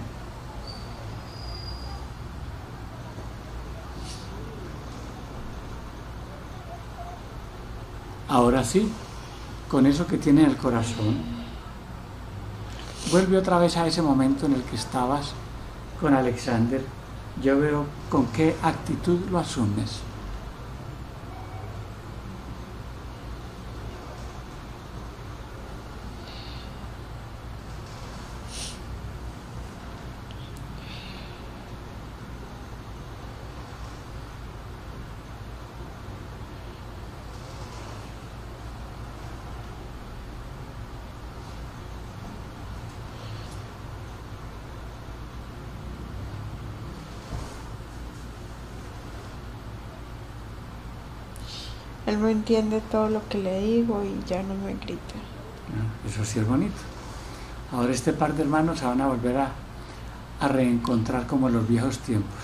S1: Ahora sí, con eso que tiene en el corazón, vuelve otra vez a ese momento en el que estabas con Alexander. Yo veo con qué actitud lo asumes.
S4: Él no entiende todo lo que le digo y ya no me grita.
S1: Eso sí es bonito. Ahora este par de hermanos se van a volver a, a reencontrar como en los viejos tiempos.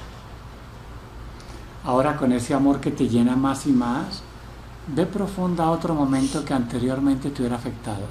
S1: Ahora con ese amor que te llena más y más, ve profunda a otro momento que anteriormente te hubiera afectado.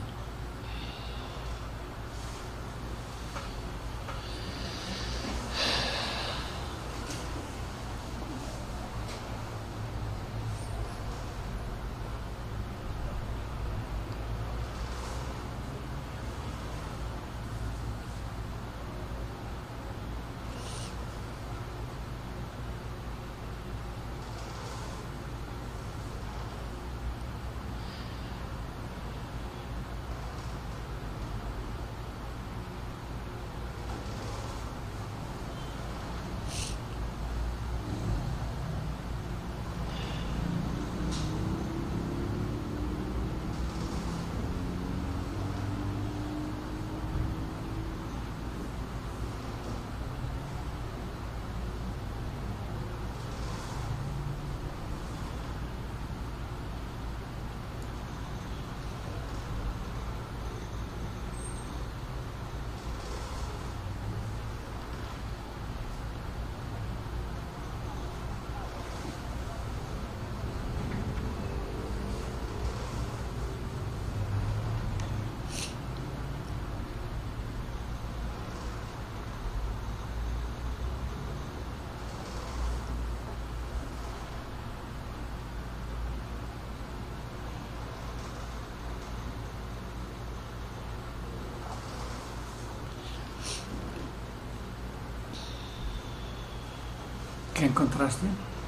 S1: ¿Qué encontraste?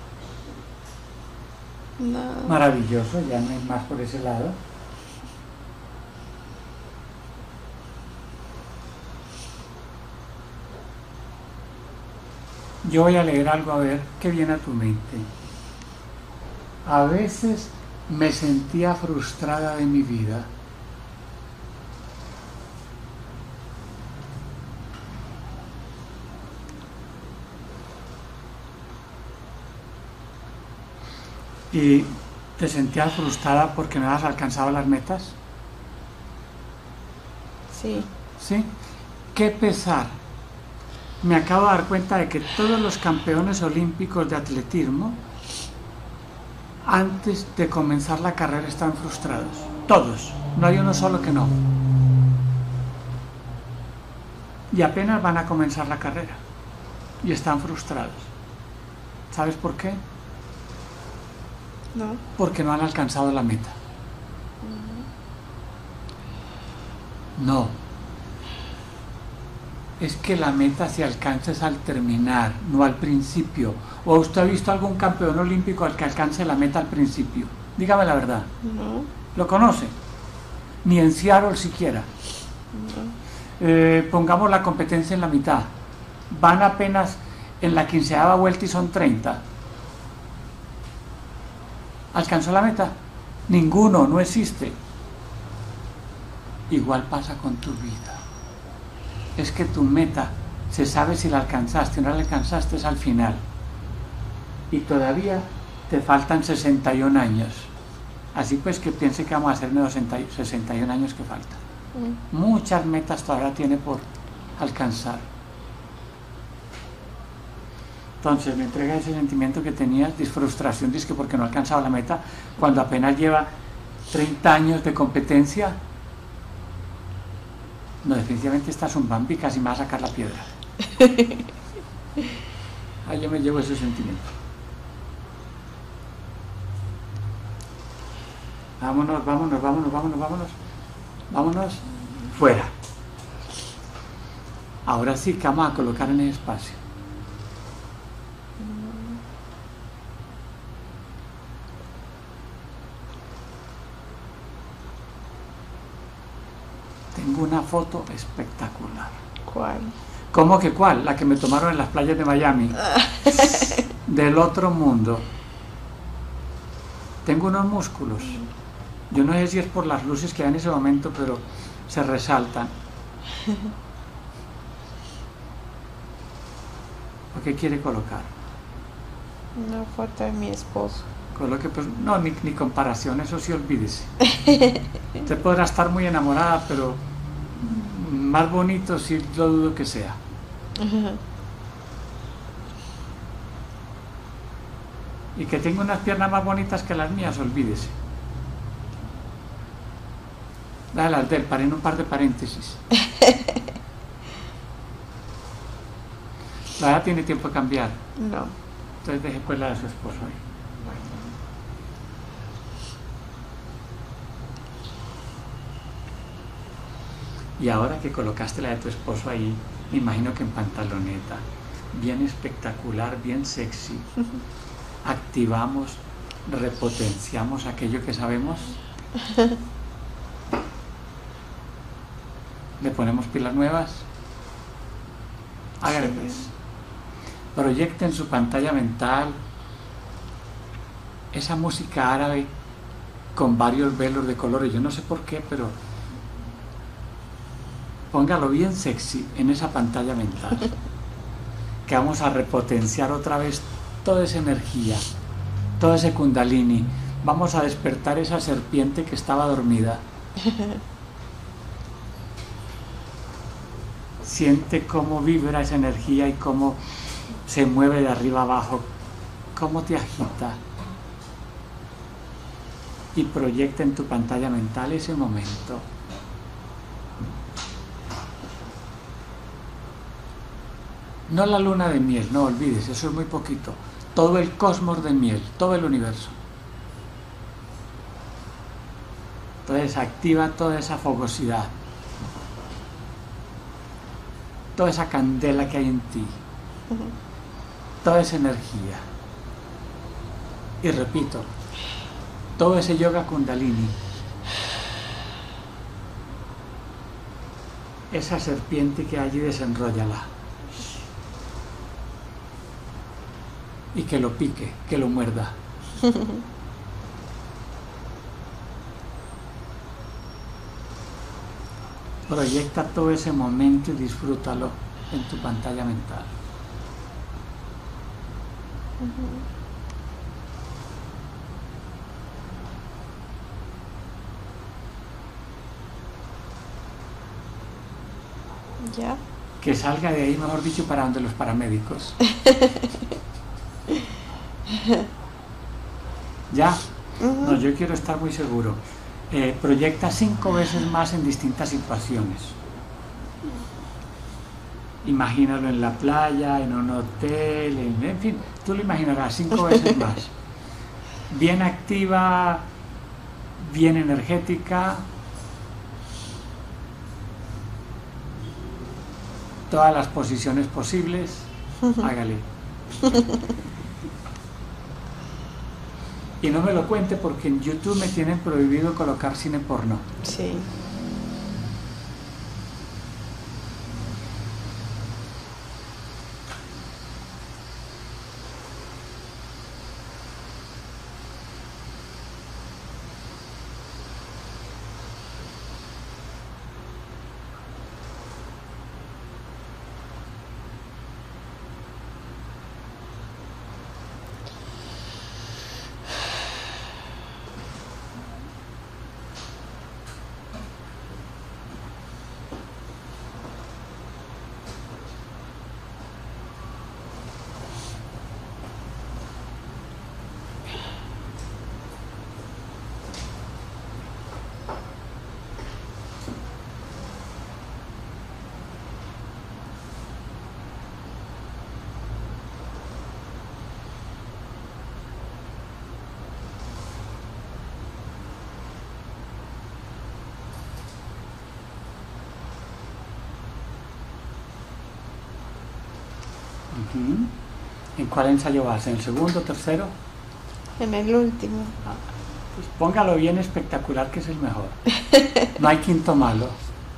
S4: Nada.
S1: Maravilloso, ya no hay más por ese lado. Yo voy a leer algo a ver qué viene a tu mente. A veces me sentía frustrada de mi vida. ¿Y te sentías frustrada porque no habías alcanzado las metas?
S4: Sí.
S1: ¿Sí? Qué pesar. Me acabo de dar cuenta de que todos los campeones olímpicos de atletismo, antes de comenzar la carrera, están frustrados. Todos. No hay uno solo que no. Y apenas van a comenzar la carrera. Y están frustrados. ¿Sabes por qué?
S4: No.
S1: Porque no han alcanzado la meta. No. Es que la meta se alcanza es al terminar, no al principio. ¿O usted ha visto algún campeón olímpico al que alcance la meta al principio? Dígame la verdad.
S4: No.
S1: ¿Lo conoce? Ni en Seattle siquiera.
S4: No.
S1: Eh, pongamos la competencia en la mitad. Van apenas en la quinceava vuelta y son treinta. ¿Alcanzó la meta? Ninguno, no existe. Igual pasa con tu vida. Es que tu meta se sabe si la alcanzaste o no la alcanzaste, es al final. Y todavía te faltan sesenta y un años. Así pues que piense que vamos a hacer en los sesenta y un años que faltan. Mm. Muchas metas todavía tiene por alcanzar. Entonces me entrega ese sentimiento que tenías de frustración, dice que porque no ha alcanzado la meta, cuando apenas lleva treinta años de competencia. No, definitivamente estás un Bambi, casi me va a sacar la piedra. Ahí yo me llevo ese sentimiento. Vámonos, vámonos, vámonos, vámonos, vámonos. Vámonos fuera. Ahora sí que vamos a colocar en el espacio. Tengo una foto espectacular.
S4: ¿Cuál?
S1: ¿Cómo que cuál? La que me tomaron en las playas de Miami. Del otro mundo. Tengo unos músculos. Yo no sé si es por las luces que hay en ese momento, pero se resaltan. ¿Por qué quiere colocar?
S4: Una foto de mi esposo.
S1: Coloque, pues, no, ni, ni comparación, eso sí, olvídese. Usted podrá estar muy enamorada, pero más bonito sí lo dudo que sea. Y que tenga unas piernas más bonitas que las mías, olvídese. Dale al del, paren un par de paréntesis. ¿Todavía tiene tiempo de cambiar?
S4: No.
S1: Entonces deje pues la de su esposo ahí. Y ahora que colocaste la de tu esposo ahí, me imagino que en pantaloneta, bien espectacular, bien sexy, activamos, repotenciamos aquello que sabemos, le ponemos pilas nuevas, hágale pues, proyecte en su pantalla mental esa música árabe con varios velos de colores, yo no sé por qué, pero póngalo bien sexy en esa pantalla mental, que vamos a repotenciar otra vez toda esa energía, todo ese kundalini, vamos a despertar esa serpiente que estaba dormida. Siente cómo vibra esa energía y cómo se mueve de arriba abajo, cómo te agita, y proyecta en tu pantalla mental ese momento. No la luna de miel, no olvides, eso es muy poquito. Todo el cosmos de miel, todo el universo. Entonces activa toda esa fogosidad, toda esa candela que hay en ti, toda esa energía. Y repito, todo ese yoga kundalini, esa serpiente que hay allí, desenróllala. y que lo pique, que lo muerda. Proyecta todo ese momento y disfrútalo en tu pantalla mental.
S4: Ya.
S1: Que salga de ahí, mejor dicho, para donde los paramédicos. ¿Ya? Uh-huh. No, yo quiero estar muy seguro. Eh, proyecta cinco veces más en distintas situaciones. Imagínalo en la playa, en un hotel, en, en fin, tú lo imaginarás cinco veces más. Bien activa, bien energética, todas las posiciones posibles, hágale. Y no me lo cuente porque en YouTube me tienen prohibido colocar cine porno.
S4: Sí.
S1: ¿En cuál ensayo vas? ¿En el segundo, tercero?
S4: En el último.
S1: Ah, pues póngalo bien espectacular, que es el mejor. No hay quinto malo.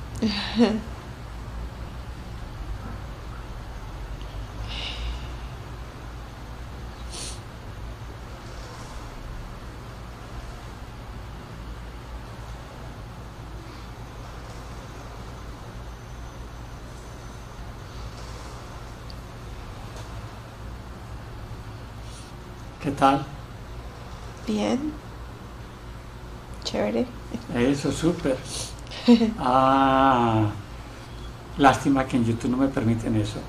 S1: ¿Qué tal?
S4: Bien. Chévere.
S1: Eso, súper. Ah, lástima que en YouTube no me permiten eso.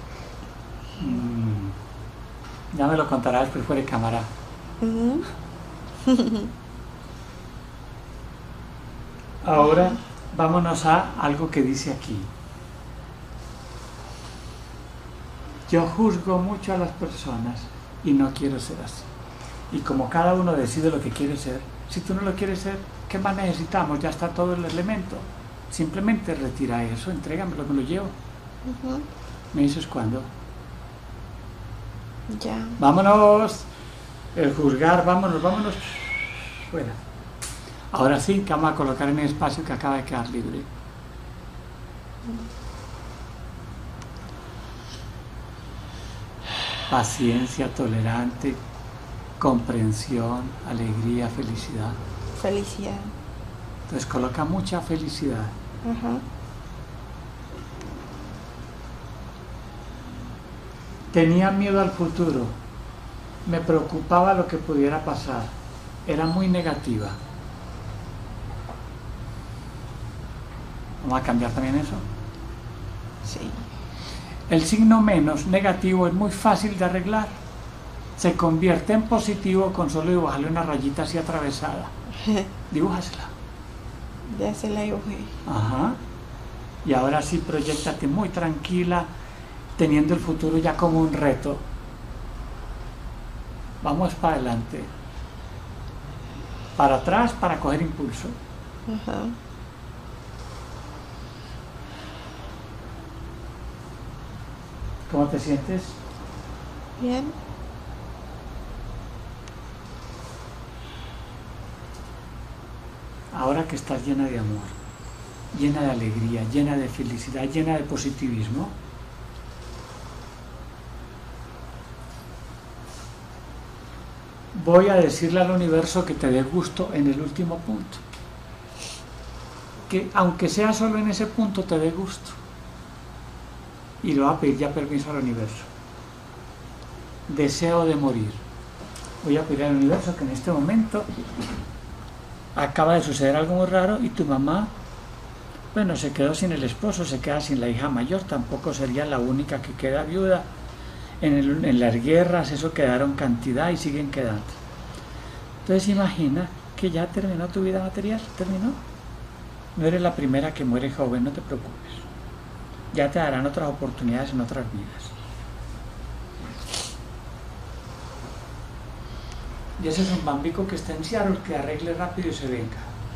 S1: Mm, ya me lo contarás después fuera de cámara.
S4: Uh-huh.
S1: Ahora vámonos a algo que dice aquí. Yo juzgo mucho a las personas y no quiero ser así. Y como cada uno decide lo que quiere ser, si tú no lo quieres ser, ¿qué más necesitamos? Ya está todo el elemento. Simplemente retira eso, entrégamelo, me lo llevo. Uh-huh. ¿Me dices cuándo?
S4: Ya.
S1: Vámonos. El juzgar, vámonos, vámonos. Fuera. Ahora sí, que vamos a colocar en el espacio que acaba de quedar libre. Paciencia, tolerante, comprensión, alegría, felicidad.
S4: Felicidad.
S1: Entonces coloca mucha felicidad.
S4: Uh-huh.
S1: Tenía miedo al futuro. Me preocupaba lo que pudiera pasar. Era muy negativa. ¿Vamos a cambiar también eso?
S4: Sí.
S1: El signo menos negativo es muy fácil de arreglar. Se convierte en positivo con solo dibujarle una rayita así atravesada. Dibújasela.
S4: Ya se la dibujé.
S1: Ajá. Y ahora sí, proyéctate muy tranquila, teniendo el futuro ya como un reto. Vamos para adelante. Para atrás para coger impulso.
S4: Ajá.
S1: ¿Cómo te sientes?
S4: Bien.
S1: Ahora que estás llena de amor, llena de alegría, llena de felicidad, llena de positivismo, voy a decirle al universo que te dé gusto en el último punto. Que aunque sea solo en ese punto te dé gusto. Y le voy a pedir ya permiso al universo. Deseo de morir. Voy a pedir al universo que en este momento acaba de suceder algo muy raro y tu mamá, bueno, se quedó sin el esposo, se queda sin la hija mayor, tampoco sería la única que queda viuda. En, el, en las guerras eso quedaron cantidad y siguen quedando. Entonces imagina que ya terminó tu vida material, terminó. No eres la primera que muere joven, no te preocupes. Ya te darán otras oportunidades en otras vidas. Y ese es un bambico que está en Seattle, que arregle rápido y se venga.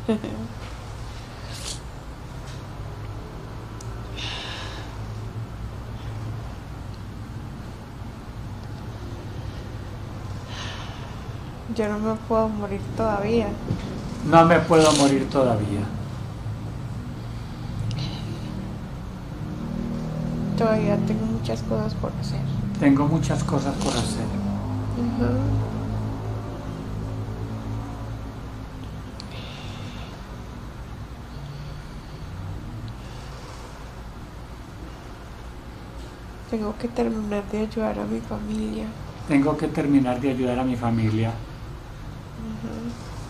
S4: Yo no me puedo morir todavía.
S1: No me puedo morir todavía.
S4: Todavía tengo muchas cosas por hacer.
S1: Tengo muchas cosas por hacer.
S4: Uh-huh. Tengo que terminar de ayudar a mi familia.
S1: Tengo que terminar de ayudar a mi familia.
S4: Uh-huh.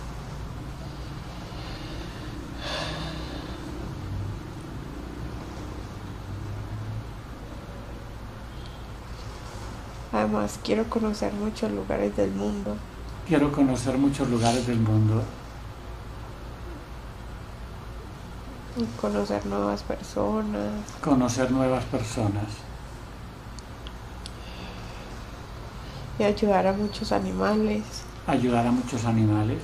S4: Además, quiero conocer muchos lugares del mundo.
S1: Quiero conocer muchos lugares del mundo.
S4: Y conocer nuevas personas.
S1: Conocer nuevas personas.
S4: Y ayudar a muchos animales.
S1: Ayudar a muchos animales.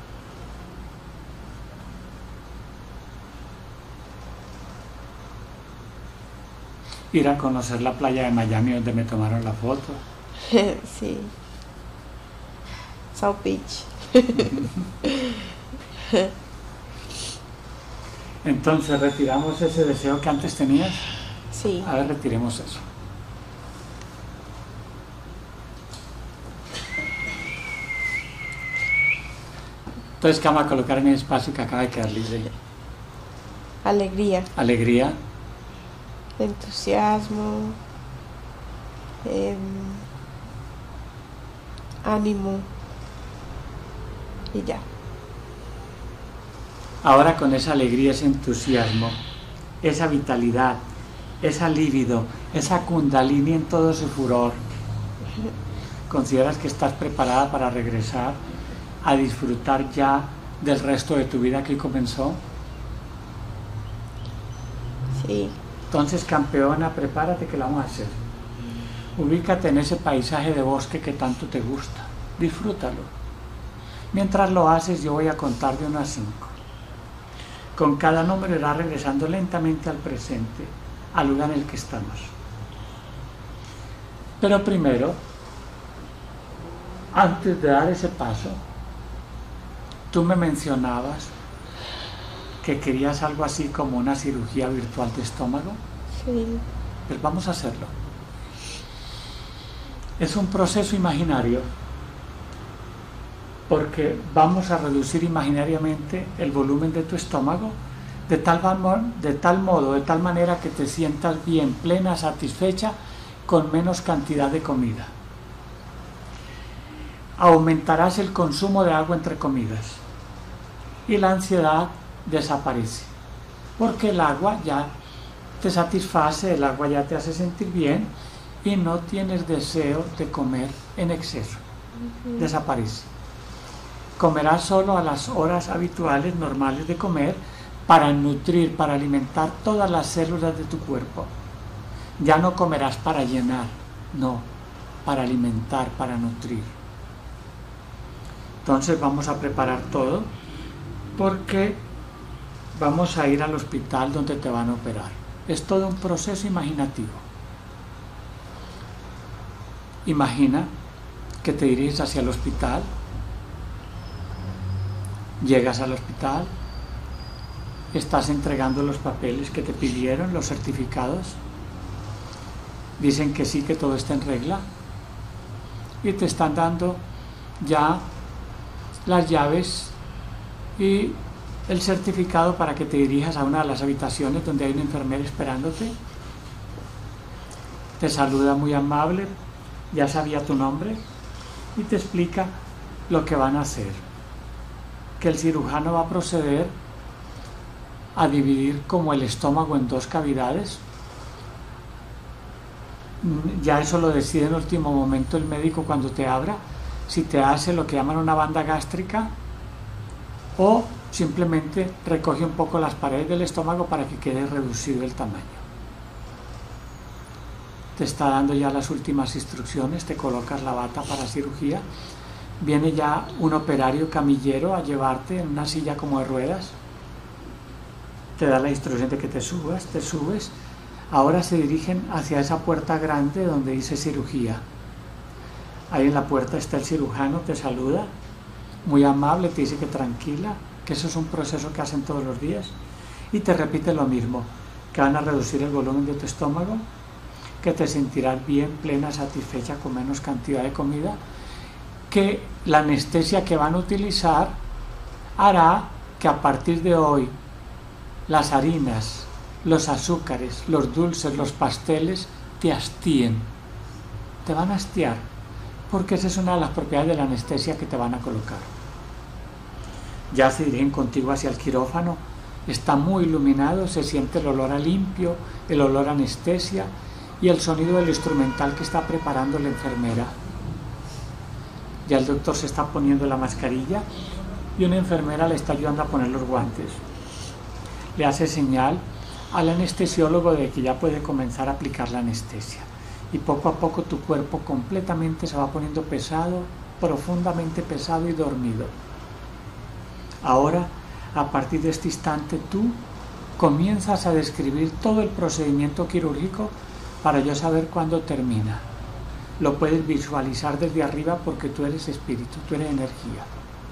S1: Ir a conocer la playa de Miami donde me tomaron la foto.
S4: Sí. South Beach.
S1: Entonces, ¿retiramos ese deseo que antes tenías?
S4: Sí.
S1: A ver, retiremos eso. Entonces, ¿qué vamos a colocar en el espacio que acaba de quedar libre?
S4: Alegría.
S1: Alegría.
S4: Entusiasmo. Eh, ánimo. Y ya.
S1: Ahora con esa alegría, ese entusiasmo, esa vitalidad, esa líbido, esa kundalini en todo su furor, ¿consideras que estás preparada para regresar a disfrutar ya del resto de tu vida que comenzó?
S4: Sí.
S1: Entonces, campeona, prepárate que la vamos a hacer. Ubícate en ese paisaje de bosque que tanto te gusta. Disfrútalo. Mientras lo haces, yo voy a contar de uno a cinco. Con cada número irás regresando lentamente al presente, al lugar en el que estamos. Pero primero, antes de dar ese paso, tú me mencionabas que querías algo así como una cirugía virtual de estómago.
S4: Sí.
S1: Pues vamos a hacerlo. Es un proceso imaginario porque vamos a reducir imaginariamente el volumen de tu estómago de tal, de tal modo, de tal manera que te sientas bien, plena, satisfecha, con menos cantidad de comida. Aumentarás el consumo de agua entre comidas y la ansiedad desaparece, porque el agua ya te satisface, el agua ya te hace sentir bien y no tienes deseo de comer en exceso. Uh-huh. Desaparece. Comerás solo a las horas habituales, normales de comer, para nutrir, para alimentar todas las células de tu cuerpo. Ya no comerás para llenar, no, para alimentar, para nutrir. Entonces vamos a preparar todo porque vamos a ir al hospital donde te van a operar. Es todo un proceso imaginativo. Imagina que te diriges hacia el hospital, llegas al hospital, estás entregando los papeles que te pidieron, los certificados, dicen que sí, que todo está en regla y te están dando ya las llaves y el certificado para que te dirijas a una de las habitaciones donde hay una enfermera esperándote. Te saluda muy amable, ya sabía tu nombre y te explica lo que van a hacer. Que el cirujano va a proceder a dividir como el estómago en dos cavidades. Ya eso lo decide en último momento el médico cuando te abra, si te hace lo que llaman una banda gástrica o simplemente recoge un poco las paredes del estómago para que quede reducido el tamaño. Te está dando ya las últimas instrucciones, te colocas la bata para cirugía, viene ya un operario camillero a llevarte en una silla como de ruedas, te da la instrucción de que te subas, te subes, ahora se dirigen hacia esa puerta grande donde dice cirugía. Ahí en la puerta está el cirujano, te saluda, muy amable, te dice que tranquila, que eso es un proceso que hacen todos los días, y te repite lo mismo, que van a reducir el volumen de tu estómago, que te sentirás bien, plena, satisfecha con menos cantidad de comida, que la anestesia que van a utilizar hará que a partir de hoy las harinas, los azúcares, los dulces, los pasteles te hastíen, te van a hastiar, porque esa es una de las propiedades de la anestesia que te van a colocar. Ya se dirigen contigo hacia el quirófano, está muy iluminado, se siente el olor a limpio, el olor a anestesia y el sonido del instrumental que está preparando la enfermera. Ya el doctor se está poniendo la mascarilla y una enfermera le está ayudando a poner los guantes. Le hace señal al anestesiólogo de que ya puede comenzar a aplicar la anestesia. Y poco a poco tu cuerpo completamente se va poniendo pesado, profundamente pesado y dormido. Ahora, a partir de este instante, tú comienzas a describir todo el procedimiento quirúrgico para yo saber cuándo termina. Lo puedes visualizar desde arriba porque tú eres espíritu, tú eres energía.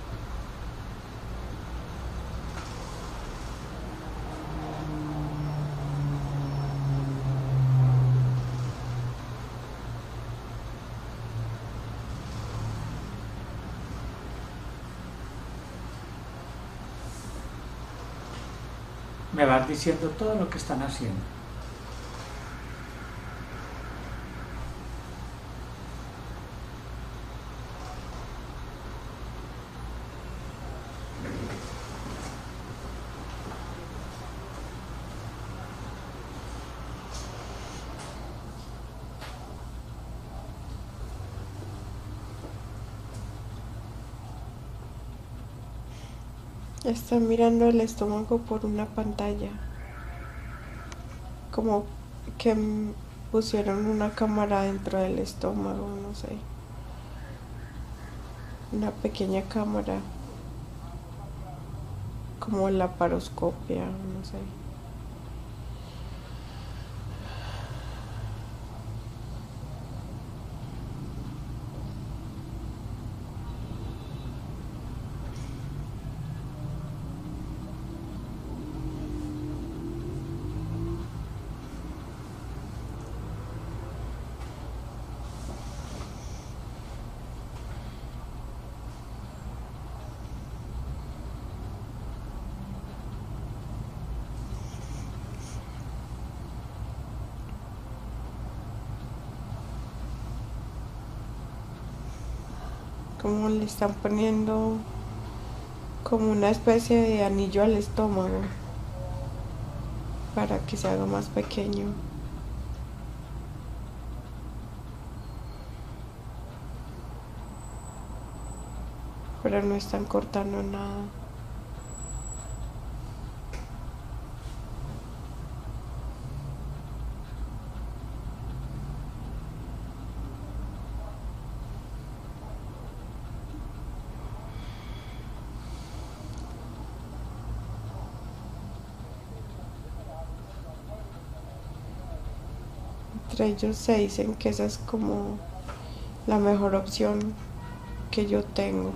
S1: Me vas diciendo todo lo que están haciendo.
S4: Están mirando el estómago por una pantalla, como que mm, pusieron una cámara dentro del estómago, no sé, una pequeña cámara, como la paroscopia, no sé. Como le están poniendo como una especie de anillo al estómago para que se haga más pequeño. Pero no están cortando nada. Entre ellos se dicen que esa es como la mejor opción que yo tengo.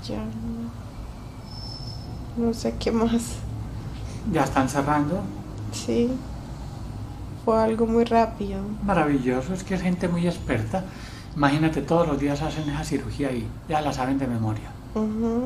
S4: ya no, no sé qué más.
S1: ¿Ya están cerrando?
S4: Sí, fue algo muy rápido.
S1: Maravilloso, es que es gente muy experta. Imagínate, todos los días hacen esa cirugía y ya la saben de memoria.
S4: Uh-huh.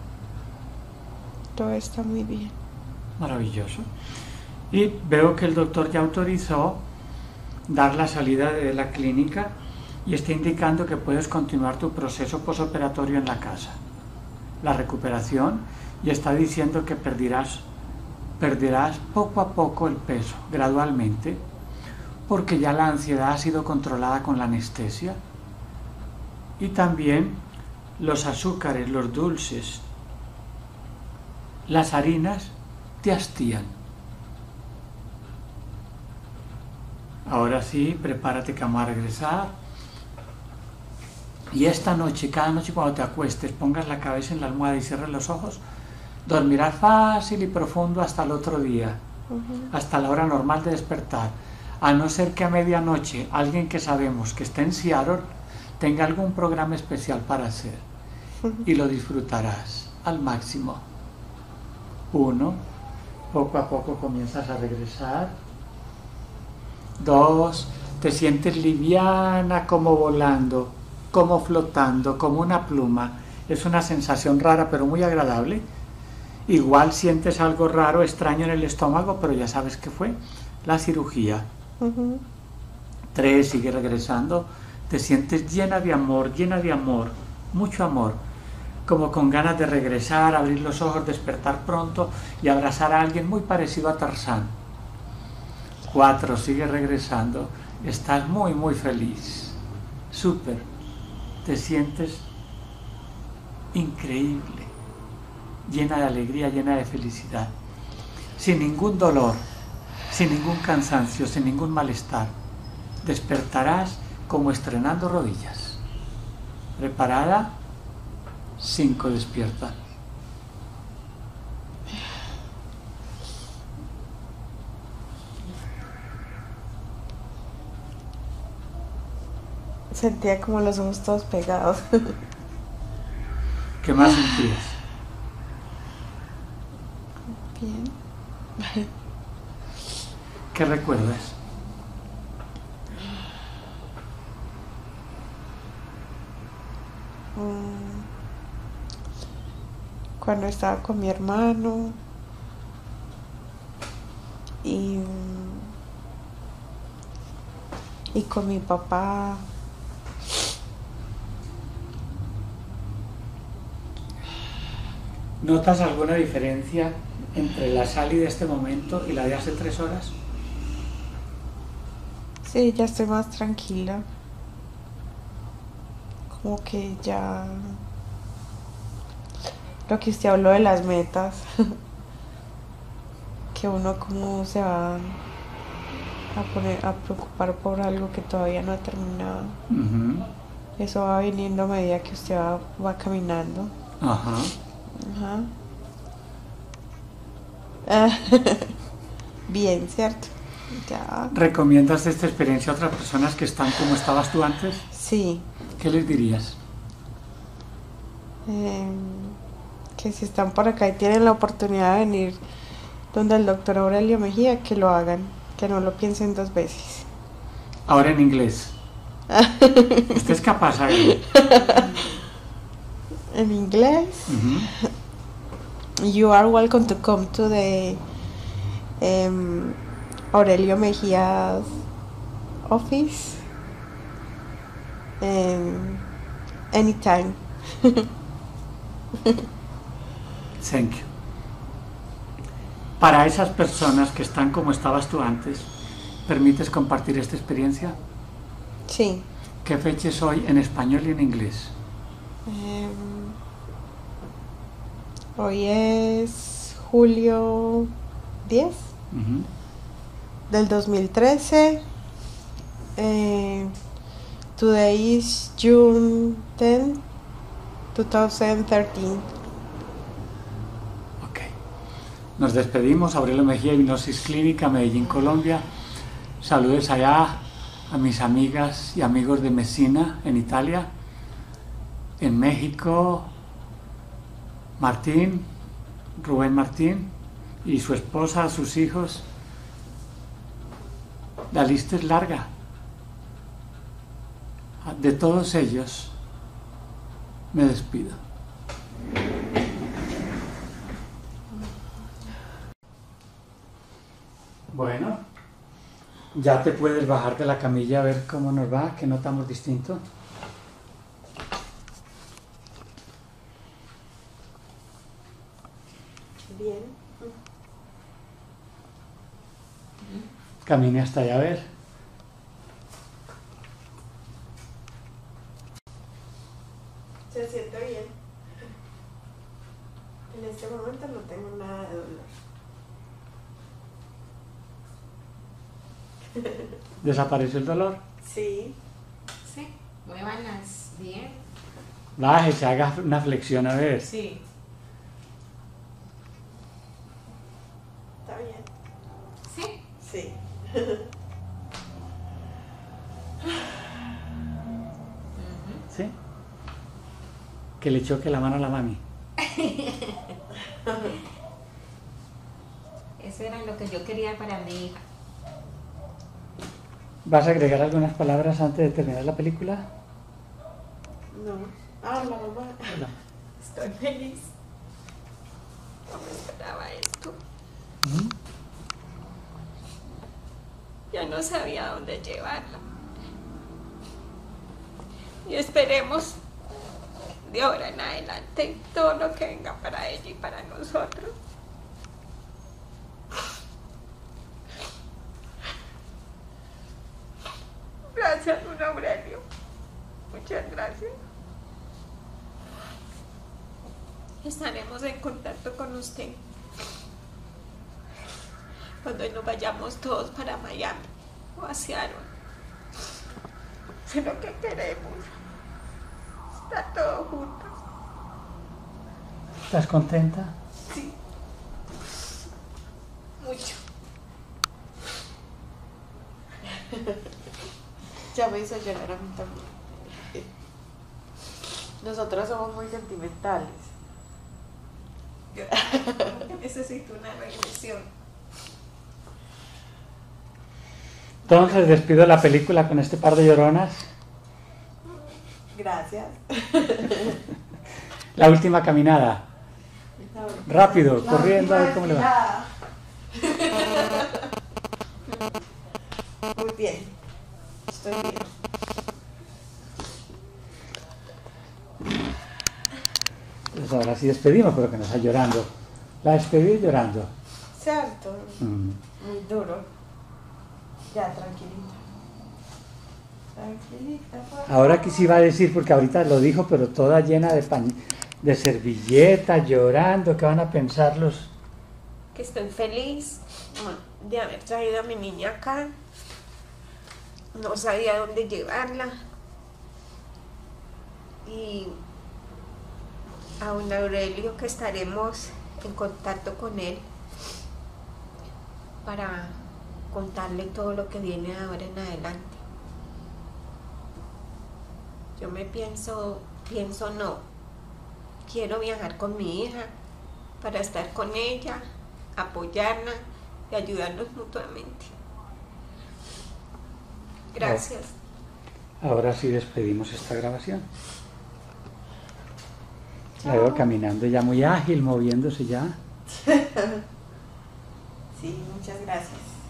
S4: Todo está muy bien.
S1: Maravilloso. Y veo que el doctor ya autorizó dar la salida de la clínica y está indicando que puedes continuar tu proceso posoperatorio en la casa. La recuperación, y está diciendo que perderás, perderás poco a poco el peso, gradualmente, porque ya la ansiedad ha sido controlada con la anestesia. Y también los azúcares, los dulces, las harinas te hastían. Ahora sí, prepárate que vamos a regresar. Y esta noche, cada noche cuando te acuestes, pongas la cabeza en la almohada y cierres los ojos, dormirás fácil y profundo hasta el otro día, uh-huh. hasta la hora normal de despertar. A no ser que a medianoche alguien que sabemos que está en Seattle tenga algún programa especial para hacer. Uh-huh. Y lo disfrutarás al máximo. Uno, poco a poco comienzas a regresar. Dos, te sientes liviana como volando, como flotando, como una pluma. Es una sensación rara pero muy agradable. Igual sientes algo raro, extraño en el estómago, pero ya sabes qué fue, la cirugía. Uh-huh. Tres, sigue regresando, te sientes llena de amor, llena de amor, mucho amor, como con ganas de regresar, abrir los ojos, despertar pronto y abrazar a alguien muy parecido a Tarzán. Cuatro, sigue regresando, estás muy muy feliz, súper, te sientes increíble, llena de alegría, llena de felicidad, sin ningún dolor, sin ningún cansancio, sin ningún malestar. Despertarás como estrenando rodillas. ¿Preparada? Cinco, despierta.
S4: Sentía como los ojos todos pegados.
S1: ¿Qué más sentías?
S4: Bien.
S1: ¿Qué recuerdas?
S4: Cuando estaba con mi hermano y, y con mi papá.
S1: ¿Notas alguna diferencia entre la Sally de este momento y la de hace tres horas?
S4: Sí, ya estoy más tranquila. Como que ya... Lo que usted habló de las metas. Que uno como se va a poner a preocupar por algo que todavía no ha terminado. Uh-huh. Eso va viniendo a medida que usted va, va caminando.
S1: Ajá.
S4: Ajá. Bien, ¿cierto? Ya.
S1: ¿Recomiendas esta experiencia a otras personas que están como estabas tú antes?
S4: Sí.
S1: ¿Qué les dirías?
S4: Eh, que si están por acá y tienen la oportunidad de venir donde el doctor Aurelio Mejía, que lo hagan, que no lo piensen dos veces.
S1: Ahora en inglés. ¿Usted es capaz ahí?
S4: En inglés. Uh-huh. You are welcome to come to the um, Aurelio Mejia's office um, anytime.
S1: Thank you. Para esas personas que están como estabas tú antes, ¿permites compartir esta experiencia?
S4: Sí.
S1: ¿Qué fecha es hoy en español y en inglés?
S4: Um, hoy es julio diez uh-huh. del dos mil trece. Eh, today is June tenth, twenty thirteen.
S1: Ok. Nos despedimos. Aurelio Mejía, Hipnosis Clínica, Medellín, Colombia. Saludos allá a mis amigas y amigos de Messina, en Italia, en México, Martín, Rubén Martín, y su esposa, sus hijos. La lista es larga. De todos ellos me despido. Bueno, ya te puedes bajar de la camilla a ver cómo nos va, que notamos distinto.
S4: Bien.
S1: Camine hasta allá a ver.
S4: Se siente bien. En este momento no tengo nada de dolor.
S1: ¿Desapareció el dolor?
S4: Sí.
S3: Sí, muévanlas bien.
S1: Bájese, haga una flexión a ver.
S4: Sí. ¿Está bien?
S3: Sí.
S4: Sí.
S1: ¿Sí? Que le choque la mano a la mami.
S3: Eso era lo que yo quería para mi hija.
S1: ¿Vas a agregar algunas palabras antes de terminar la película?
S4: No. Ah, la mamá.
S1: No.
S3: Estoy feliz. No me esperaba esto.
S1: ¿Mm?
S3: Ya no sabía dónde llevarla. Y esperemos de ahora en adelante todo lo que venga para ella y para nosotros. Gracias, don Aurelio. Muchas gracias. Estaremos en contacto con usted cuando nos vayamos todos para Miami o a Seattle. Es lo que queremos. Estar todos juntos.
S1: ¿Estás contenta?
S3: Sí. Mucho.
S4: Ya me hizo llorar a mí también. Nosotros somos muy sentimentales.
S3: Yo necesito una regresión.
S1: Entonces despido la película con este par de lloronas.
S4: Gracias.
S1: La última caminada. Rápido,
S4: La
S1: corriendo a ver
S4: última
S1: cómo le va.
S4: desfilada. Muy bien. Estoy bien.
S1: Pues ahora sí despedimos, pero que no está llorando. La despedí llorando.
S4: Cierto.
S1: Mm.
S4: Muy duro. Ya, tranquilita. Tranquilita. por
S1: Ahora que
S4: favor.
S1: sí va a decir, porque ahorita lo dijo, pero toda llena de pañ- de servilletas, llorando, ¿qué van a pensar los?
S3: Que estoy feliz de haber traído a mi niña acá. No sabía dónde llevarla. Y a don Aurelio, que estaremos en contacto con él para contarle todo lo que viene de ahora en adelante. Yo me pienso, pienso no, quiero viajar con mi hija para estar con ella, apoyarla y ayudarnos mutuamente. Gracias.
S1: Ahora sí despedimos esta grabación. La veo caminando ya muy ágil, moviéndose ya.
S4: Sí, muchas gracias.